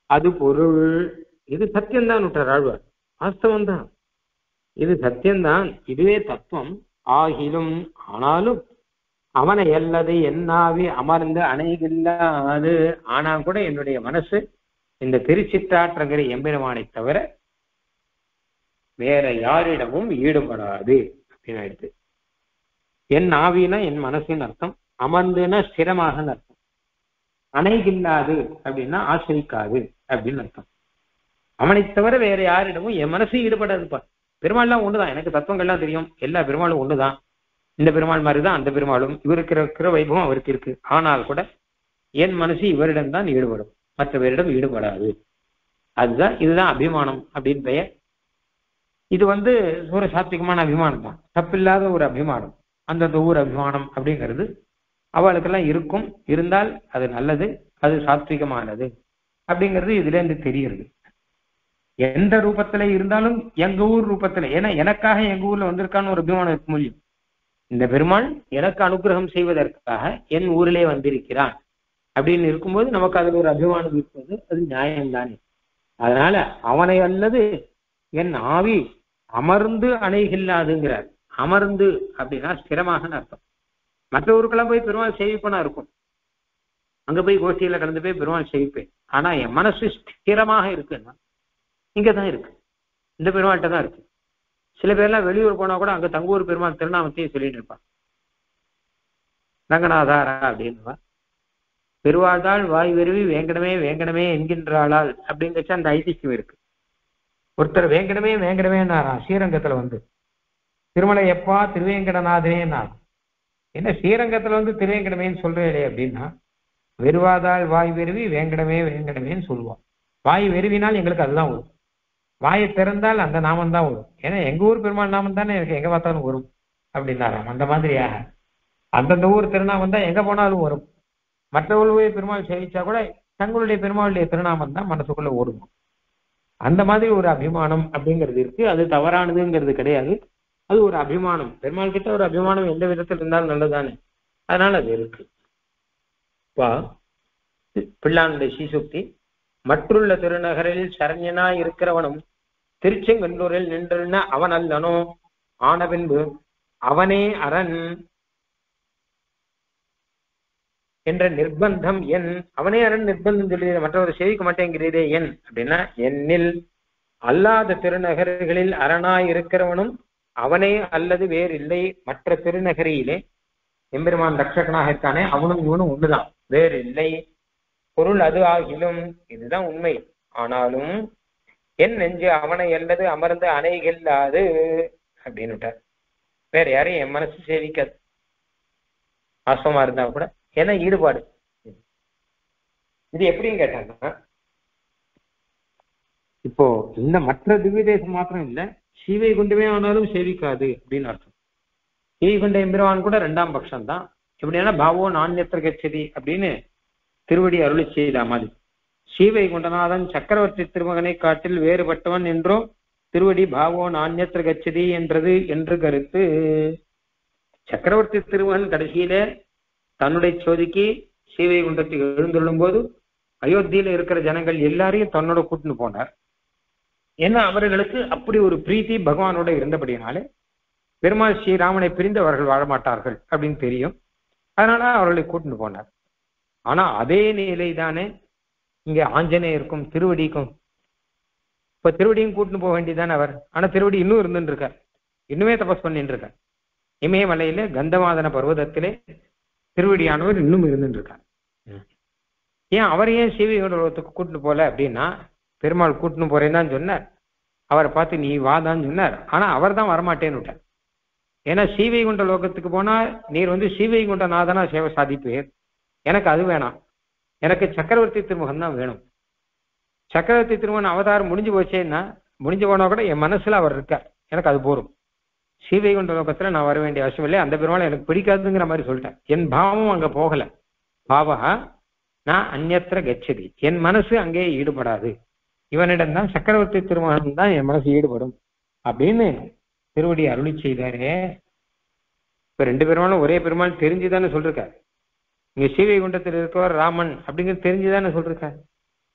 அது பொருள். இது சத்தியம்தான் விட்டார் ஆழ்வார். வாஸ்தவம் தான், இது சத்தியம்தான், இதுவே தத்துவம். ஆகிலும் ஆனாலும் அவனை அல்லது என்னாவி அமர்ந்து அணைகில்லாது. ஆனால் கூட என்னுடைய மனசு இந்த திருச்சிற்றாற்றங்கரை எம்பெருமானை தவிர வேற யாரிடமும் ஈடுபடாது அப்படின்னு ஆயிடுது. என் ஆவினா என் மனசின் அர்த்தம், அமர்ந்துனா ஸ்திரமாக அர்த்தம், அணைகில்லாது அப்படின்னா ஆசிரிக்காது அப்படின்னு அர்த்தம். அவனை தவிர வேற யாரிடமும் என் மனசு ஈடுபடாதுப்பா. பெருமாள்லாம் ஒண்ணுதான், எனக்கு தத்துவங்கள்லாம் தெரியும், எல்லா பெருமாளும் ஒண்ணுதான், இந்த பெருமாள் மாதிரிதான் அந்த பெருமாளும், இவருக்கு இருக்கிற வைபவம் அவருக்கு இருக்கு. ஆனால் கூட என் மனசு இவரிடம்தான் ஈடுபடும், மற்றவரிடம் ஈடுபடாது. அதுதான், இதுதான் அபிமானம் அப்படின்னு பெயர். இது வந்து ஒரு சாத்விகமான அபிமானம் தான், தப்பில்லாத ஒரு அபிமானம். அந்தந்த ஊர் அபிமானம் அப்படிங்கிறது அவளுக்கெல்லாம் இருக்கும், இருந்தால் அது நல்லது, அது சாத்விகமானது அப்படிங்கிறது இதுல இருந்து தெரிகிறது. எந்த ரூபத்துல இருந்தாலும் எங்க ஊர் ரூபத்துல, ஏன்னா எனக்காக எங்க ஊர்ல வந்திருக்கான்னு ஒரு அபிமானம் இருக்க முடியும். இந்த பெருமாள் எனக்கு அனுகிரகம் செய்வதற்காக என் ஊரிலே வந்திருக்கிறான் அப்படின்னு இருக்கும்போது நமக்கு அதுல ஒரு அபிமானம் இருப்பது அது நியாயம்தானே. அதனால அவனை அல்லது என் ஆவி அமர்ந்து அணைகில்லாதுங்கிறார். அமர்ந்து அப்படின்னா ஸ்திரமாக அர்த்தம். மற்ற ஊருக்கெல்லாம் போய் பெருமாள் சேவிப்பனா இருக்கும், அங்க போய் கோஷ்டியில கலந்து போய் பெருமாள் சேவிப்பேன். ஆனா என் மனசு ஸ்திரமாக இருக்குன்னா இங்கதான் இருக்கு, இந்த பெருமாள்கிட்ட தான் இருக்கு. சில பேர்லாம் வெளியூர் போனா கூட அங்க தங்கூர் பெருமாள் திருநாமத்தையும் சொல்லிட்டு இருப்பான், ரங்கநாதாரா அப்படின்னுவா. பெருவாழ்தாள் வாய் விருவி வேங்கடமே வேங்கடமே என்கின்றாளால் அப்படிங்கச்சு அந்த ஐதிஹ்யம் இருக்கு. ஒருத்தர் வேங்கடமே வேங்கடமேன்னாரா ஸ்ரீரங்கத்துல வந்து, திருமலை எப்பா திருவேங்கடநாதனேன்னா. என்ன ஸ்ரீரங்கத்துல வந்து திருவேங்கடமேன்னு சொல்றேன் அப்படின்னா, வெறுவாதாள் வாய் விருவி வேங்கடமே வேங்கடமேன்னு சொல்லுவான். வாய் வெறுவினால் எங்களுக்கு அதுதான் வரும், வாயை திறந்தால் அந்த நாமம் தான் வரும். ஏன்னா எங்க ஊர் பெருமாள் நாமம் தானே எனக்கு எங்க பார்த்தாலும் வரும் அப்படின்னாராம். அந்த மாதிரியாக அந்தந்த ஊர் திருநாமம் தான் எங்க போனாலும் வரும். மற்றவர்களுடைய பெருமாள் சேவிச்சா கூட தங்களுடைய பெருமாளுடைய திருநாமம் தான் மனசுக்குள்ள ஓடும். அந்த மாதிரி ஒரு அபிமானம் அப்படிங்கிறது இருக்கு. அது தவறானதுங்கிறது கிடையாது, அது ஒரு அபிமானம். பெருமாள் கிட்ட ஒரு அபிமானம் எந்த விதத்தில் இருந்தாலும் நல்லதானே, அதனால அது இருக்கு. பிள்ளானுடைய ஸ்ரீசுக்தி, மற்றுள்ள திருநகரில் சரண்யனாய் இருக்கிறவனும் திருச்செங்கன்னூரில் நின்றுன அவன் அல்லனோ ஆன பின்பு அவனே அரண் என்ற நிர்பந்தம் என். அவனே அரண் நிர்பந்தம் சொல்லி மற்றவர் சேவிக்க மாட்டேங்கிறதே என் அப்படின்னா, என்னில் அல்லாத திருநகர்களில் அரணாய் இருக்கிறவனும் அவனே அல்லது வேறு இல்லை. மற்ற திருநகரியிலே எம்பெருமான் ரட்சகனாக இருக்கானே அவனும் இவனும் ஒண்ணுதான், வேறு இல்லை. பொருள் அது ஆகிலும், இதுதான் உண்மை. ஆனாலும் என் நெஞ்சு அவனை அல்லது அமர்ந்து அணைகில்லாது அப்படின்னுட்டார். வேற யாரையும் என் மனசு சேவிக்காது, ஆசமா இருந்தா கூட. ஏன்னா ஈடுபாடு. இது எப்படின்னு கேட்டாங்கன்னா, இப்போ இந்த மற்ற திவ்ய தேசம் மாத்திரம் இல்லை, ஸ்ரீவைகுண்டமே ஆனாலும் சேவிக்காது அப்படின்னு அர்த்தம். ஸ்ரீவைகுண்ட எம்பெருமான் கூட ரெண்டாம் பட்சம் தான். எப்படின்னா பாவோ நாண்யத்திர கச்சதி அப்படின்னு திருவடி அருளி செய்த மாதிரி, ஸ்ரீவைகுண்டநாதன் சக்கரவர்த்தி திருமகனை காட்டில் வேறுபட்டவன் என்றும் திருவடி பாவோ நாண்யத்திர கச்சதி என்றது என்று கருத்து. சக்கரவர்த்தி திருமகன் கடைசியில தன்னுடைய சோதிக்கு ஸ்ரீவைகுண்டத்துக்கு எழுந்துள்ளும் போது அயோத்தியில இருக்கிற ஜனங்கள் எல்லாரையும் தன்னோட கூட்டின்னு போனார். ஏன்னா அவர்களுக்கு அப்படி ஒரு பிரீத்தி பகவானோட இருந்தபடினாலே பெருமாள் ஸ்ரீராமனை பிரிந்து அவர்கள் வாழமாட்டார்கள் அப்படின்னு தெரியும். அதனால அவர்களை கூட்டின்னு போனார். ஆனா அதே நிலை தானே இங்க ஆஞ்சநேயருக்கும் திருவடிக்கும். இப்ப திருவடியும் கூட்டின்னு போக வேண்டியதானே அவர். ஆனா திருவடி இன்னும் இருந்துட்டு இருக்கார், இன்னுமே தபஸ் பண்ணிட்டு இருக்கார். இமயமலையில கந்தமாதன பர்வதத்திலே திருவடியானவர் இன்னும் இருந்துட்டு இருக்கார். ஏன் அவர் ஏன் ஸ்ரீவைகுண்டத்துக்கு கூட்டின்னு போல அப்படின்னா, பெருமாள் கூட்டின்னு போறேன்னு தான் சொன்னார். அவரை பார்த்து நீ வாதான்னு சொன்னார். ஆனா அவர் தான் வரமாட்டேன்னு விட்டார். ஏன்னா ஸ்ரீவைகுண்ட லோகத்துக்கு போனா நீர் வந்து ஸ்ரீவைகுண்ட நாதனா சேவை சாதிப்பேர், எனக்கு அது வேணாம், எனக்கு சக்கரவர்த்தி திருமுகம் தான் வேணும். சக்கரவர்த்தி திருமகன் அவதாரம் முடிஞ்சு போச்சேன்னா, முடிஞ்சு போனா கூட என் மனசுல அவர் இருக்கார், எனக்கு அது போரும். ஸ்ரீவைகுண்ட லோகத்துல நான் வர வேண்டிய அவசியம் இல்லை, அந்த பெருமாளை எனக்கு பிடிக்காதுங்கிற மாதிரி சொல்லிட்டேன். என் பாவம் அங்க போகல. பாவா நான் அந்நத்திர கச்சதி, என் மனசு அங்கே ஈடுபடாது. இவனிடம் தான் சக்கரவர்த்தி திருமகன் தான் என் மனசு ஈடுபடும் அப்படின்னு திருவடி அருளி செய்தாரே. இப்ப ரெண்டு பெருமாளும் ஒரே பெருமாள் தெரிஞ்சுதானே சொல்லிருக்காரு. இங்க ஸ்ரீவைகுண்டத்தில் இருக்கவர் ராமன் அப்படிங்கிறது தெரிஞ்சுதானே சொல்லிருக்காரு.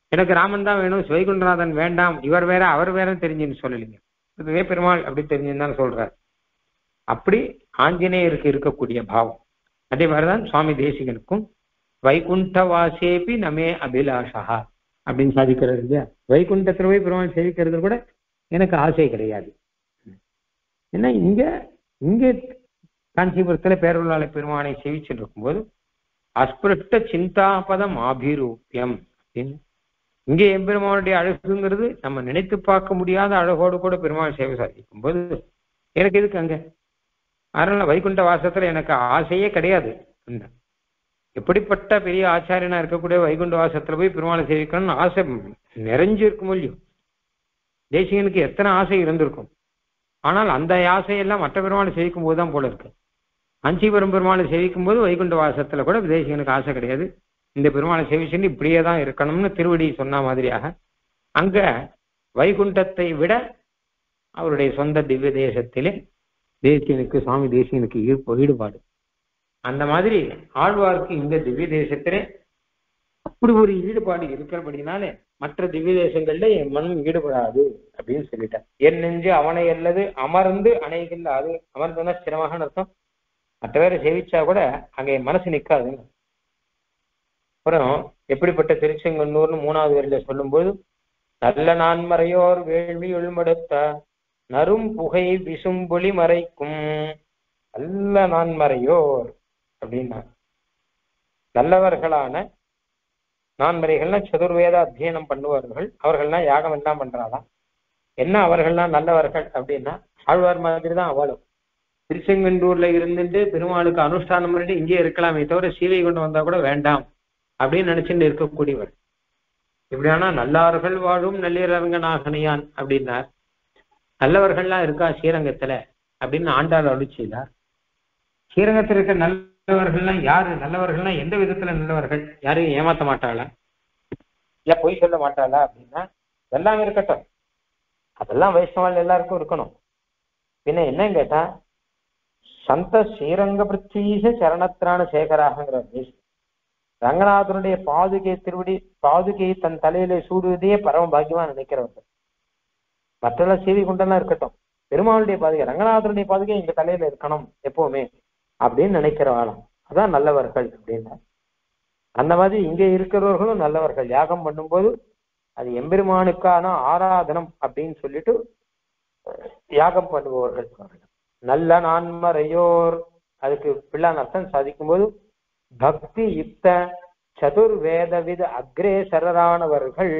எனக்கு ராமன் தான் வேணும், வைகுண்டநாதன் வேண்டாம், இவர் வேற அவர் வேற தெரிஞ்சுன்னு சொல்லலைங்க. இதுவே பெருமாள் அப்படி தெரிஞ்சுன்னு சொல்றாரு. அப்படி ஆஞ்சநேயருக்கு இருக்கக்கூடிய பாவம் அதே மாதிரிதான் சுவாமி தேசிகனுக்கும் வைகுண்ட வாசேபி நமே அபிலாஷா அப்படின்னு சாதிக்கிறது இல்லையா. வைகுண்டத்துல போய் பெருமாள் சேவிக்கிறது கூட எனக்கு ஆசை கிடையாது. ஏன்னா இங்க இங்க காஞ்சிபுரத்துல பேரருளாள பெருமானை சேவிச்சுட்டு இருக்கும்போது அஸ்பிருஷ்ட சிந்தாபதம் ஆபிரூபியம் அப்படின்னு இங்கே எம்பெருமானுடைய அழகுங்கிறது நம்ம நினைத்து பார்க்க முடியாத அழகோடு கூட பெருமாள் சேவை சாதிக்கும் போது எனக்கு எதுக்கு அங்க. அதனால வைகுண்ட வாசத்துல எனக்கு ஆசையே கிடையாது. எப்படிப்பட்ட பெரிய ஆச்சாரியனா இருக்கக்கூடிய வைகுண்ட வாசத்துல போய் பெருமாளை சேவிக்கணும்னு ஆசை நிறைஞ்சு இருக்கும் இல்லையோ. தேசிகனுக்கு எத்தனை ஆசை இருந்திருக்கும். ஆனால் அந்த ஆசையெல்லாம் மற்ற பெருமாளை சேவிக்கும் போதுதான் போல இருக்கு. காஞ்சிபுரம் பெருமாளை சேவிக்கும் போது வைகுண்ட வாசத்துல கூட தேசிகனுக்கு ஆசை கிடையாது. இந்த பெருமாளை சேவிச்சுன்னு இப்படியே தான் இருக்கணும்னு திருவடி சொன்ன மாதிரியாக அங்க வைகுண்டத்தை விட அவருடைய சொந்த திவ்ய தேசத்திலே தேசியனுக்கு சுவாமி தேசியனுக்கு ஈர்ப்பு ஈடுபாடு. அந்த மாதிரி ஆழ்வாருக்கு இந்த திவ்ய தேசத்திலே அப்படி ஒரு ஈடுபாடு இருக்கிறபடினாலே மற்ற திவ்ய தேசங்கள்ல என் மனம் ஈடுபடாது அப்படின்னு சொல்லிட்டார். என் நெஞ்சு அவனை அல்லது அமர்ந்து அணைகின்ற அது அமர்ந்தோன்னா ஸ்திரமாக அர்த்தம். மற்ற பேரை சேவிச்சா கூட அங்க என் மனசு நிற்காதுங்க. அப்புறம் எப்படிப்பட்ட திருச்செங்கன்னூர்னு மூணாவது வரையில சொல்லும் போது நல்ல நான்மறையோர் வேள்வி உள்மடுத்த நரும் புகை விசும்பொலி மறைக்கும் நல்ல நான்மறையோர் அப்படின்னா நல்லவர்களான நான்மறைகள்னா சதுர்வேத அத்தியனம் பண்ணுவார்கள். அவர்கள்லாம் யாகம் எல்லாம் பண்றாளா என்ன அவர்கள்லாம் நல்லவர்கள் அப்படின்னா ஆழ்வார் மாதிரி தான் அவளும் திருச்செங்கண்டூர்ல இருந்துட்டு பெருமாளுக்கு அனுஷ்டானம் பண்ணிட்டு இங்கே இருக்கலாமே தவிர சீவை கொண்டு வந்தா கூட வேண்டாம் அப்படின்னு நினைச்சுட்டு இருக்கக்கூடியவர். இப்படியானா நல்லார்கள் வாழும் நல்லிரங்கநாகனையான் அப்படின்னார். நல்லவர்கள்லாம் இருக்கா ஸ்ரீரங்கத்துல அப்படின்னு ஆண்டாள் அருளிச்சார். ஸ்ரீரங்கத்தில் இருக்க நல்லவர்கள்லாம் யாரு? நல்லவர்கள்லாம் எந்த விதத்துல நல்லவர்கள்? யாரையும் ஏமாத்த மாட்டாளா, இல்ல பொய் சொல்ல மாட்டாளா அப்படின்னா எல்லாம் இருக்கட்டும். அதெல்லாம் வைஷ்ணவால் எல்லாருக்கும் இருக்கணும். பின்ன என்ன கேட்டா சந்த ஸ்ரீரங்க பிருத்தீச சரணத்திரான சேகராகங்கிற ரங்கநாதனுடைய பாதுகை திருவடி பாதுகையை தன் தலையில சூடுவதையே பரம பாக்கியமா நினைக்கிறவர்கள். மற்றெல்லாம் சீவி குண்டெல்லாம் இருக்கட்டும், பெருமாளுடைய பாதுகை ரங்கநாதனுடைய பாதுகை எங்க தலையில இருக்கணும் எப்பவுமே அப்படின்னு நினைக்கிறவாளாம். அதான் நல்லவர்கள் அப்படின்னா. அந்த மாதிரி இங்க இருக்கிறவர்களும் நல்லவர்கள். யாகம் பண்ணும்போது அது எம்பெருமானுக்கான ஆராதனம் அப்படின்னு சொல்லிட்டு யாகம் பண்ணுபவர்கள் நல்ல நான்மறையோர். அதுக்கு பிள்ளான் அர்த்தம் சாதிக்கும் போது பக்தி யுக்த சதுர்வேதவித அக்ரேசரானவர்கள்,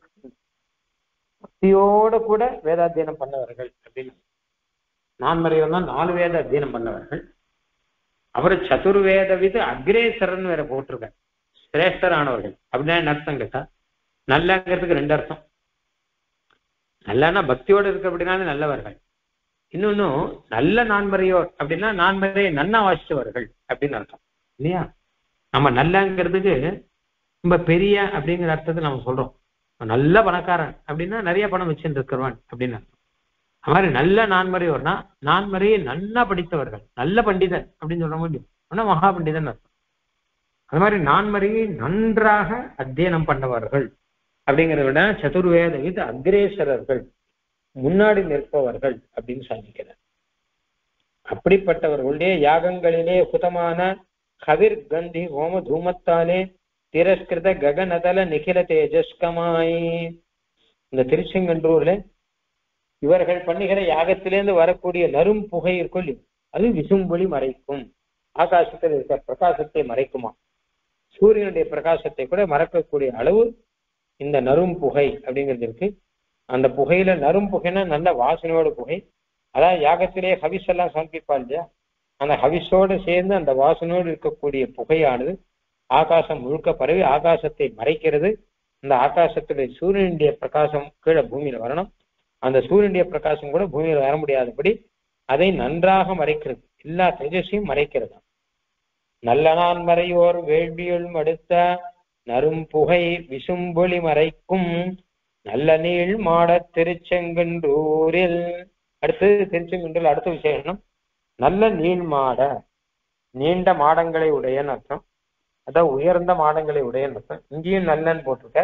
பக்தியோட கூட வேதாத்தியனம் பண்ணவர்கள் அப்படின்னு. நான்மறையோர் தான் நாலு வேத அத்தியனம் பண்ணவர்கள். அவர் சதுர்வேதவித அக்ரேசரன் வேற போட்டிருக்க, சிரேஷ்டரானவர்கள் அப்படின்னா என்ன அர்த்தம் கேட்டா நல்லங்கிறதுக்கு ரெண்டு அர்த்தம். நல்லன்னா பக்தியோடு இருக்க அப்படின்னாலே நல்லவர்கள். இன்னொன்னு நல்ல நான்மறையோர் அப்படின்னா நான்மறையை நன்னா வாசிச்சவர்கள் அப்படின்னு அர்த்தம் இல்லையா. நம்ம நல்லங்கிறதுக்கு ரொம்ப பெரிய அப்படிங்கிற அர்த்தத்தை நம்ம சொல்றோம். நல்ல பணக்காரன் அப்படின்னா நிறைய பணம் வச்சுட்டு இருக்கிறவன் அப்படின்னு அர்த்தம். அது மாதிரி நல்ல நான்மறையோர்னா நான்மறையை நன்னா படித்தவர்கள், நல்ல பண்டிதன் அப்படின்னு சொல்ல முடியும். ஆனா மகா பண்டிதன் அர்த்தம். அது மாதிரி நான்மறையை நன்றாக அத்தியனம் பண்ணவர்கள் அப்படிங்கிறத விட சதுர்வேத வித அக்ரேசரர்கள், முன்னாடி நிற்பவர்கள் அப்படின்னு சாதிக்கிறார். அப்படிப்பட்டவர்களுடைய யாகங்களிலே சுதமான கவிர் கந்தி ஹோம தூமத்தாலே திரஸ்கிருத ககனதல நிகில தேஜஸ்கமாய். இந்த திருச்செங்கன்றூர்ல இவர்கள் பண்ணுகிற யாகத்திலேருந்து வரக்கூடிய நரும் புகை இருக்கும், அது விசும்பொலி மறைக்கும். ஆகாசத்தில் இருக்கிற பிரகாசத்தை மறைக்குமா, சூரியனுடைய பிரகாசத்தை கூட மறைக்கக்கூடிய அளவு இந்த நரும் புகை அப்படிங்கிறது இருக்கு. அந்த புகையில நரும் புகைன்னா நல்ல வாசனையோட புகை. அதாவது யாகத்திலேயே ஹவிஸ் எல்லாம் சமர்ப்பிப்பாள் இல்லையா, அந்த ஹவிஸோடு சேர்ந்து அந்த வாசனையோடு இருக்கக்கூடிய புகையானது ஆகாசம் முழுக்க பரவி ஆகாசத்தை மறைக்கிறது. அந்த ஆகாசத்துடைய சூரியனுடைய பிரகாசம் கீழே பூமியில வரணும், அந்த சூரியனுடைய பிரகாசம் கூட பூமியில வர முடியாதபடி அதை நன்றாக மறைக்கிறது, எல்லா தேஜஸையும் மறைக்கிறது. நல்ல நான் மறையோர் வேள்வியுள் அடுத்த நரும் புகை விசும்பொலி மறைக்கும் நல்ல நீள் மாட திருச்செங்கன்றூரில். அடுத்தது திருச்செங்கன்றூர் அடுத்த விசேஷம் நல்ல நீள் மாட, நீண்ட மாடங்களை உடையன்னு அர்த்தம். அதான் உயர்ந்த மாடங்களை உடையன்னு அர்த்தம். இங்கேயும் நல்லன்னு போட்டிருக்க.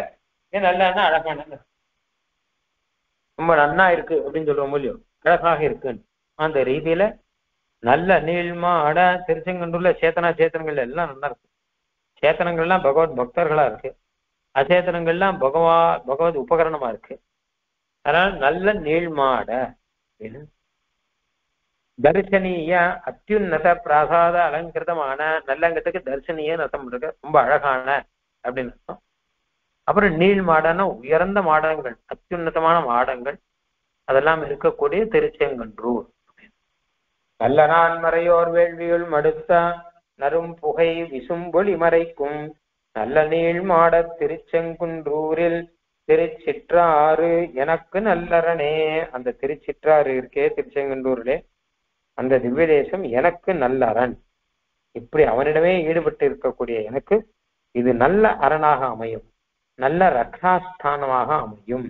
ஏன் நல்லான்னா அழகான, ரொம்ப நன்னா இருக்கு அப்படின்னு சொல்லுவோம் இல்லையோ, அழகாக இருக்குன்னு. அந்த ரீதியில நல்ல நீள்மா அட திருச்செங்கண்டூர்ல சேத்தனா சேத்தனங்கள் எல்லாம் நல்லா இருக்கு. சேத்தனங்கள்லாம் பகவத் பக்தர்களா இருக்கு, அச்சேதனங்கள்லாம் பகவா பகவத் உபகரணமா இருக்கு. அதனால நல்ல நீள்மாட அப்படின்னு. தரிசனீய அத்தியுன்னத பிராசாத அலங்கிருதமான, நல்லங்கத்துக்கு தரிசனீய அர்த்தம் இருக்கு, ரொம்ப அழகான அப்படின்னு அர்த்தம். அப்புறம் நீள் மாடன்னா உயர்ந்த மாடங்கள், அத்தியுன்னதமான மாடங்கள் அதெல்லாம் இருக்கக்கூடிய திருச்செங்கன்றூர். நல்ல நான் மறையோர் வேள்வியுள் மடுத்த நரும் புகை விசும்பொலி மறைக்கும் நல்ல நீள் மாட திருச்செங்குன்றூரில் திருச்சிற்றாறு எனக்கு நல்லரணே. அந்த திருச்சிற்றாறு இருக்கே திருச்செங்கன்றூரிலே, அந்த திவ்ய தேசம் எனக்கு நல்ல அரண். இப்படி அவனிடமே ஈடுபட்டு இருக்கக்கூடிய எனக்கு இது நல்ல அரணாக அமையும், நல்ல ரக்ஷாஸ்தானமாக அமையும்.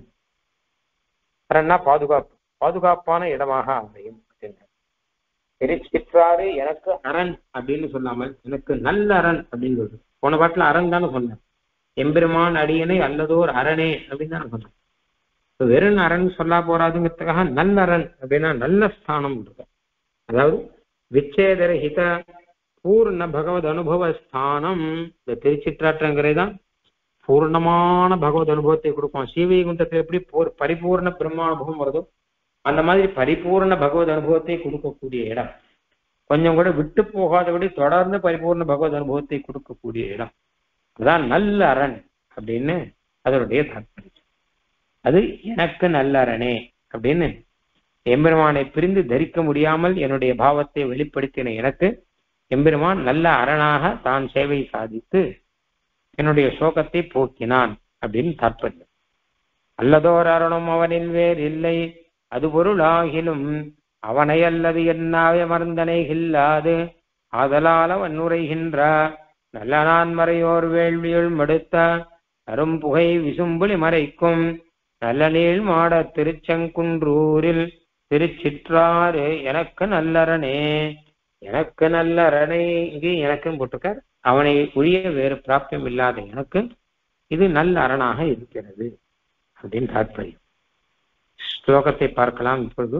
அரண்னா பாதுகாப்பு, பாதுகாப்பான இடமாக அமையும். திருச்சிற்றாறு எனக்கு அரண் அப்படின்னு சொல்லாமல் எனக்கு நல்ல அரண் அப்படின்னு சொல்றது. போன பாட்டுல அரண் தானே சொன்னேன், எம்பெருமான் அடியனை அல்லதோர் அரணே அப்படின்னு தானே சொன்னேன். வெறும் அரண் சொல்லா போறாதுங்கிறதுக்காக நல்ல அரண் அப்படின்னா நல்ல ஸ்தானம் இருக்கு. அதாவது விச்சேதரஹித பூர்ண பகவத் அனுபவ ஸ்தானம். இந்த திருச்சிற்றாற்றங்கிறதான் பூர்ணமான பகவத் அனுபவத்தை கொடுக்கும். ஸ்ரீவைகுண்டத்தில் எப்படி போர் பரிபூர்ண பிரம்மானுபவம் வருதோ அந்த மாதிரி பரிபூர்ண பகவத் அனுபவத்தை கொடுக்கக்கூடிய இடம். கொஞ்சம் கூட விட்டு போகாதபடி தொடர்ந்து பரிபூர்ண பகவத் அனுபவத்தை கொடுக்கக்கூடிய இடம். அதான் நல்ல அரண் அப்படின்னு அதனுடைய தாற்பயம். அது எனக்கு நல்ல அரணே அப்படின்னு எம்பெருமானை பிரிந்து தரிக்க முடியாமல் என்னுடைய பாவத்தை வெளிப்படுத்தின எனக்கு எம்பெருமான் நல்ல அரணாக தான் சேவை சாதித்து என்னுடைய சோகத்தை போக்கினான் அப்படின்னு தாற்பயம். அல்லதோர் அருணும் அவனில் வேறு இல்லை அது பொருளாகிலும் அவனை அல்லது என்னாவே மறந்தனை இல்லாது ஆதலால் அவன் உரைகின்ற நல்ல நான் மறையோர் வேள்வியுள் மடுத்த அரும் புகை விசும்புலி மறைக்கும் நல்ல நீள் மாட திருச்செங்குன்றூரில் திருச்சிற்றாறு எனக்கு நல்லரணே. எனக்கு நல்லரணே இங்கே எனக்குன்னு போட்டிருக்கார். அவனை ஒழிய வேறு பிராப்தியம் இல்லாத எனக்கு இது நல்ல அரணாக இருக்கிறது அப்படின்னு தாற்பயம். ஸ்லோகத்தை பார்க்கலாம் இப்பொழுது.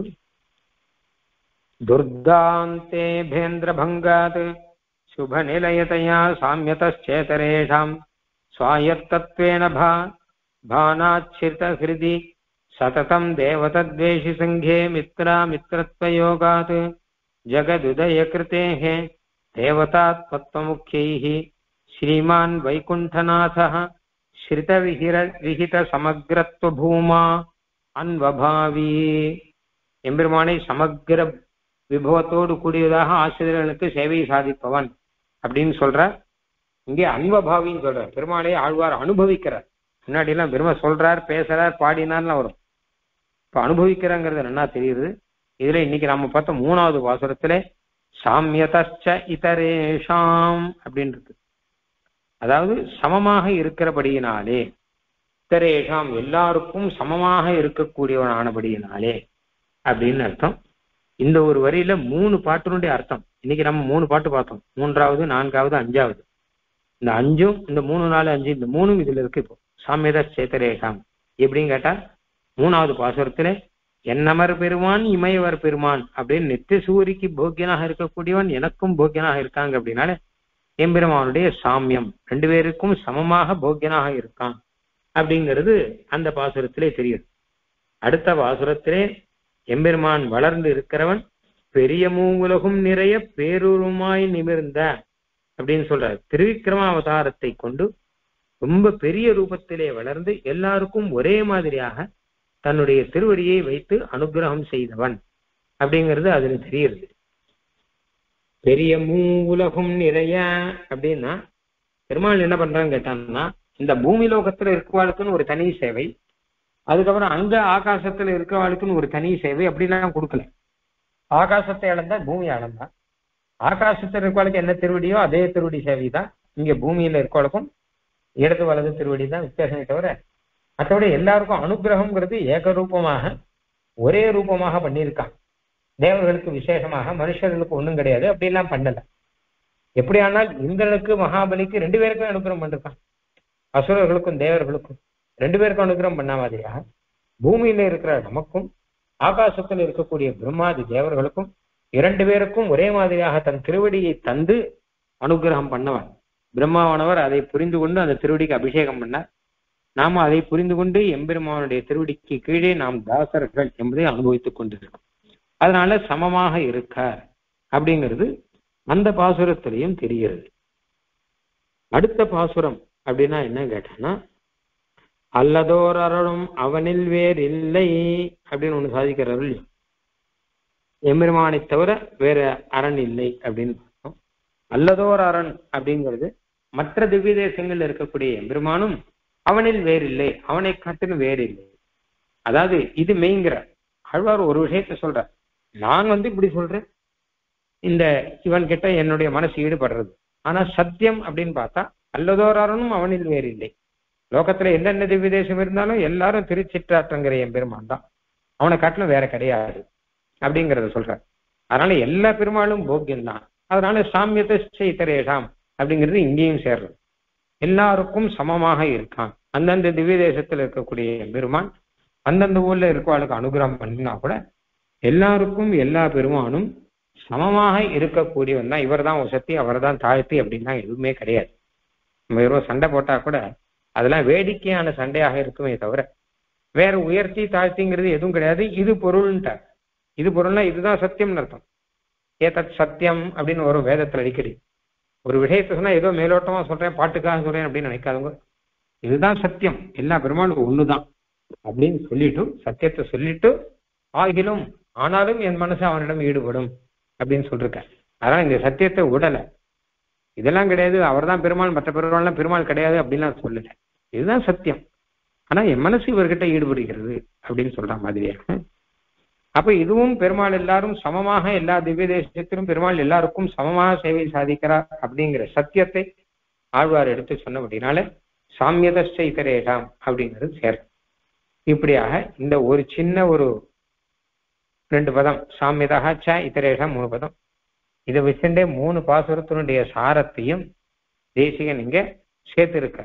துர்காந்தே பேந்திர பங்காத் சுப நிலையதையா சாமியதேதரேஷாம் ஸ்வாயத்தத்வேன பா பானாச்சிரித ஹிருதி சததம் தேவதத்வேஷி சங்கே மித்ரா மித்ரத்வயோகாத் ஜகதுதய கிருதேஹ தேவதாத்மத்வமுக்யைஹ ஸ்ரீமான் வைகுண்டநாதः ஸ்ரித விஹிர விஹித சமக்ரத்வ பூமா அன்வபாவி. எம்பெருமானை சமக்கிர விபவத்தோடு கூடியதாக ஆசிரியர்களுக்கு சேவை சாதிப்பவன் அப்படின்னு சொல்றார். இங்கே அன்வபாவின்னு சொல்றார். பெருமாளை ஆழ்வார் அனுபவிக்கிறார். முன்னாடி எல்லாம் பெருமை சொல்றார், பேசுறார், பாடினார்லாம் வரும். இப்ப அனுபவிக்கிறாங்கிறது என்ன தெரியுது. இதுல இன்னைக்கு நாம பார்த்த மூணாவது வாசகத்துல சாமியதச்ச இதரேஷாம் அப்படின்னு இருக்கு. அதாவது சமமாக இருக்கிறபடியினாலே, இதரேஷாம் எல்லாருக்கும் சமமாக இருக்கக்கூடியவனானபடியினாலே அப்படின்னு அர்த்தம். இந்த ஒரு வரியில மூணு பாட்டினுடைய அர்த்தம். இன்னைக்கு நம்ம மூணு பாட்டு பார்த்தோம், மூன்றாவது, நான்காவது, அஞ்சாவது. இந்த அஞ்சும் இந்த மூணு நாலு அஞ்சு இந்த மூணும் இதுல இருக்கு. இப்போ சாமியத சேத்தரேஷாம் எப்படின்னு கேட்டா, மூணாவது பாசுரத்துல என்னமர் பெருமான் இமயவர் பெருமான் அப்படின்னு நித்திய சூரிக்கு போக்கியனாக இருக்கக்கூடியவன் எனக்கும் போக்கியனாக இருக்காங்க. அப்படின்னால எம்பெருமானுடைய சாமியம் ரெண்டு பேருக்கும் சமமாக போக்கியனாக இருக்கான் அப்படிங்கிறது அந்த பாசுரத்திலே தெரியுது. அடுத்த பாசுரத்திலே எம்பெருமான் வளர்ந்து இருக்கிறவன் பெரிய மூவுலகும் நிறைய பேருருமாய் நிமிர்ந்த அப்படின்னு சொல்றார். திருவிக்கிரம அவதாரத்தை கொண்டு ரொம்ப பெரிய ரூபத்திலே வளர்ந்து எல்லாருக்கும் ஒரே மாதிரியாக தன்னுடைய திருவடியை வைத்து அனுகிரகம் செய்தவன் அப்படிங்கிறது அதுல தெரியுது. பெரிய மூ உலகம் நிறைய அப்படின்னா பெருமாள் என்ன பண்றான்னு கேட்டான்னா, இந்த பூமி லோகத்துல இருக்கவாளுக்குன்னு ஒரு தனி சேவை, அதுக்கப்புறம் அங்க ஆகாசத்துல இருக்கவாளுக்குன்னு ஒரு தனி சேவை அப்படிலாம் கொடுக்கல. ஆகாசத்தை இழந்தா பூமி இழந்தா, ஆகாசத்துல இருக்கவாளுக்கு என்ன திருவடியோ அதே திருவடி சேவை தான் இங்க பூமியில இருக்கவாளுக்கும் இடது வலது திருவடி தான் வித்தியாசமே தவிர, மற்றபடி எல்லாருக்கும் அனுகிரகம்ங்கிறது ஏகரூபமாக ஒரே ரூபமாக பண்ணியிருக்கான். தேவர்களுக்கு விசேஷமாக, மனுஷர்களுக்கு ஒண்ணும் கிடையாது அப்படிலாம் பண்ணல. எப்படியானால் இந்திரனுக்கு மகாபலிக்கு ரெண்டு பேருக்கும் அனுகிரகம் பண்ணிருக்கான், அசுரர்களுக்கும் தேவர்களுக்கும். ரெண்டு பேருக்கும் அனுகிரகம் பண்ண மாதிரியாக பூமியில இருக்கிற நமக்கும் ஆகாசத்தில் இருக்கக்கூடிய பிரம்மாதி தேவர்களுக்கும் இரண்டு பேருக்கும் ஒரே மாதிரியாக தன் திருவடியை தந்து அனுகிரகம் பண்ணவன் பிரம்மாவானவர். அதை புரிந்து கொண்டு அந்த திருவடிக்கு அபிஷேகம் பண்ணார். நாம அதை புரிந்து கொண்டு எம்பெருமானுடைய திருவடிக்கு கீழே நாம் தாசர்கள் என்பதை அனுபவித்துக் கொண்டிருக்கோம். அதனால சமமாக இருக்கார் அப்படிங்கிறது அந்த பாசுரத்திலையும் தெரிகிறது. அடுத்த பாசுரம் அப்படின்னா என்ன கேட்டான்னா, அல்லதோர் அருளும் அவனில் வேறு இல்லை அப்படின்னு ஒண்ணு சாதிக்கிறார்கள். எம்பெருமானை தவிர வேற அரண் இல்லை அப்படின்னு பார்த்தோம். அல்லதோர் அரண் அப்படிங்கிறது மற்ற திவ்ய தேசங்கள்ல இருக்கக்கூடிய எம்பெருமானும் அவனில் வேறில்லை, அவனை காட்டிலும் வேறு இல்லை. அதாவது இது மெய்ங்கிற ஆழ்வார் ஒரு விஷயத்த சொல்ற, நான் வந்து இப்படி சொல்றேன், இந்த இவன் கிட்ட என்னுடைய மனசு ஈடுபடுறது. ஆனா சத்தியம் அப்படின்னு பார்த்தா அல்லதோர் அரணும் அவனில் வேறு இல்லை. லோகத்துல என்னென்ன திவ்ய தேசம் இருந்தாலும் எல்லாரும் திருச்சிற்றாற்றங்கிற எம்பெருமான் தான், அவனை காட்டிலும் வேற கிடையாது அப்படிங்கிறத சொல்ற. அதனால எல்லா பெருமாளும் போக்கியம் தான். அதனால சாமியத்தை இத்தரேஷாம் அப்படிங்கிறது இங்கேயும் சேர்றது. எல்லாருக்கும் சமமாக இருக்கான். அந்தந்த திவ்ய தேசத்துல இருக்கக்கூடிய பெருமான் அந்தந்த ஊர்ல இருக்கவாளுக்கு அனுகிரகம் பண்ணினா கூட எல்லாருக்கும் எல்லா பெருமானும் சமமாக இருக்கக்கூடியவன் தான். இவர் தான் சக்தி, அவர் தான் தாழ்த்தி அப்படின்னா எதுவுமே கிடையாது. நம்ம வெறும் சண்டை போட்டா கூட அதெல்லாம் வேடிக்கையான சண்டையாக இருக்குமே தவிர வேற உயர்த்தி தாழ்த்திங்கிறது எதுவும் கிடையாது. இது பொருள்ன்ட்டார். இது பொருள்னா இதுதான் சத்தியம்னு அர்த்தம். ஏதத் சத்தியம் அப்படின்னு வரும் வேதத்துல அடிக்கடி. ஒரு விஷயத்தை சொன்னா ஏதோ மேலோட்டமா சொல்றேன், பாட்டுக்காக சொல்றேன் அப்படின்னு நினைக்காதவங்க. இதுதான் சத்தியம், எல்லா பெருமாளுக்கும் ஒண்ணுதான் அப்படின்னு சொல்லிட்டு சத்தியத்தை சொல்லிட்டு ஆகிலும் ஆனாலும் என் மனசு அவனிடம் ஈடுபடும் அப்படின்னு சொல்லிருக்க. அதனால இந்த சத்தியத்தை விடல. இதெல்லாம் கிடையாது, அவர் தான் பெருமாள், மற்ற பெருமாள்லாம் பெருமாள் கிடையாது அப்படின்லாம் சொல்லல. இதுதான் சத்தியம். ஆனா என் மனசு இவர்கிட்ட ஈடுபடுகிறது அப்படின்னு சொல்ற மாதிரியாக. அப்ப இதுவும் பெருமாள் எல்லாரும் சமமாக எல்லா திவ்ய தேசத்திலும் பெருமாள் எல்லாருக்கும் சமமாக சேவை சாதிக்கிறார் அப்படிங்கிற சத்தியத்தை ஆழ்வார் எடுத்து சொன்னபடினால சாமியதஸ்ட இதரேஷாம் அப்படிங்கிறது சேர். இப்படியாக இந்த ஒரு சின்ன ஒரு ரெண்டு பதம் சாமியதாக ச இதரேஷாம் மூணு பதம், இதை வச்சுட்டே மூணு பாசுரத்தினுடைய சாரத்தையும் தேசிகன் இங்க சேர்த்திருக்க.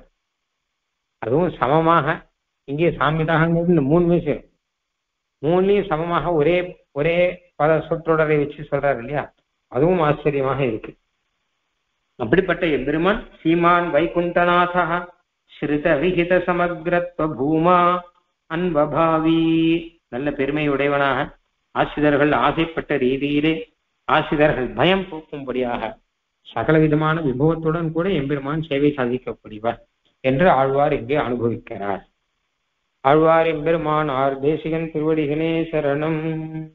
அதுவும் சமமாக இங்கே சாமியதாகங்கிறது இந்த மூணு விஷயம் மூணுலையும் சமமாக ஒரே ஒரே பல சொற்றொடரை வச்சு சொல்றாரு இல்லையா, அதுவும் ஆச்சரியமாக இருக்கு. அப்படிப்பட்ட எம்பெருமான் சீமான் வைகுண்டநாதா ஸ்ருத விகித சமக்ரத்வ பூமா அன்பபாவி, நல்ல பெருமையுடையவனாக ஆசிரியர்கள் ஆசைப்பட்ட ரீதியிலே ஆசிரியர்கள் பயம் போக்கும்படியாக சகல விதமான விபவத்துடன் கூட எம்பெருமான் சேவை சாதிக்கக்கூடியவர் என்று ஆழ்வார் இங்கே அனுபவிக்கிறார். ஆழ்வார் எம்பெருமான் ஆர் தேசிகன் திருவடிகளே சரணம்.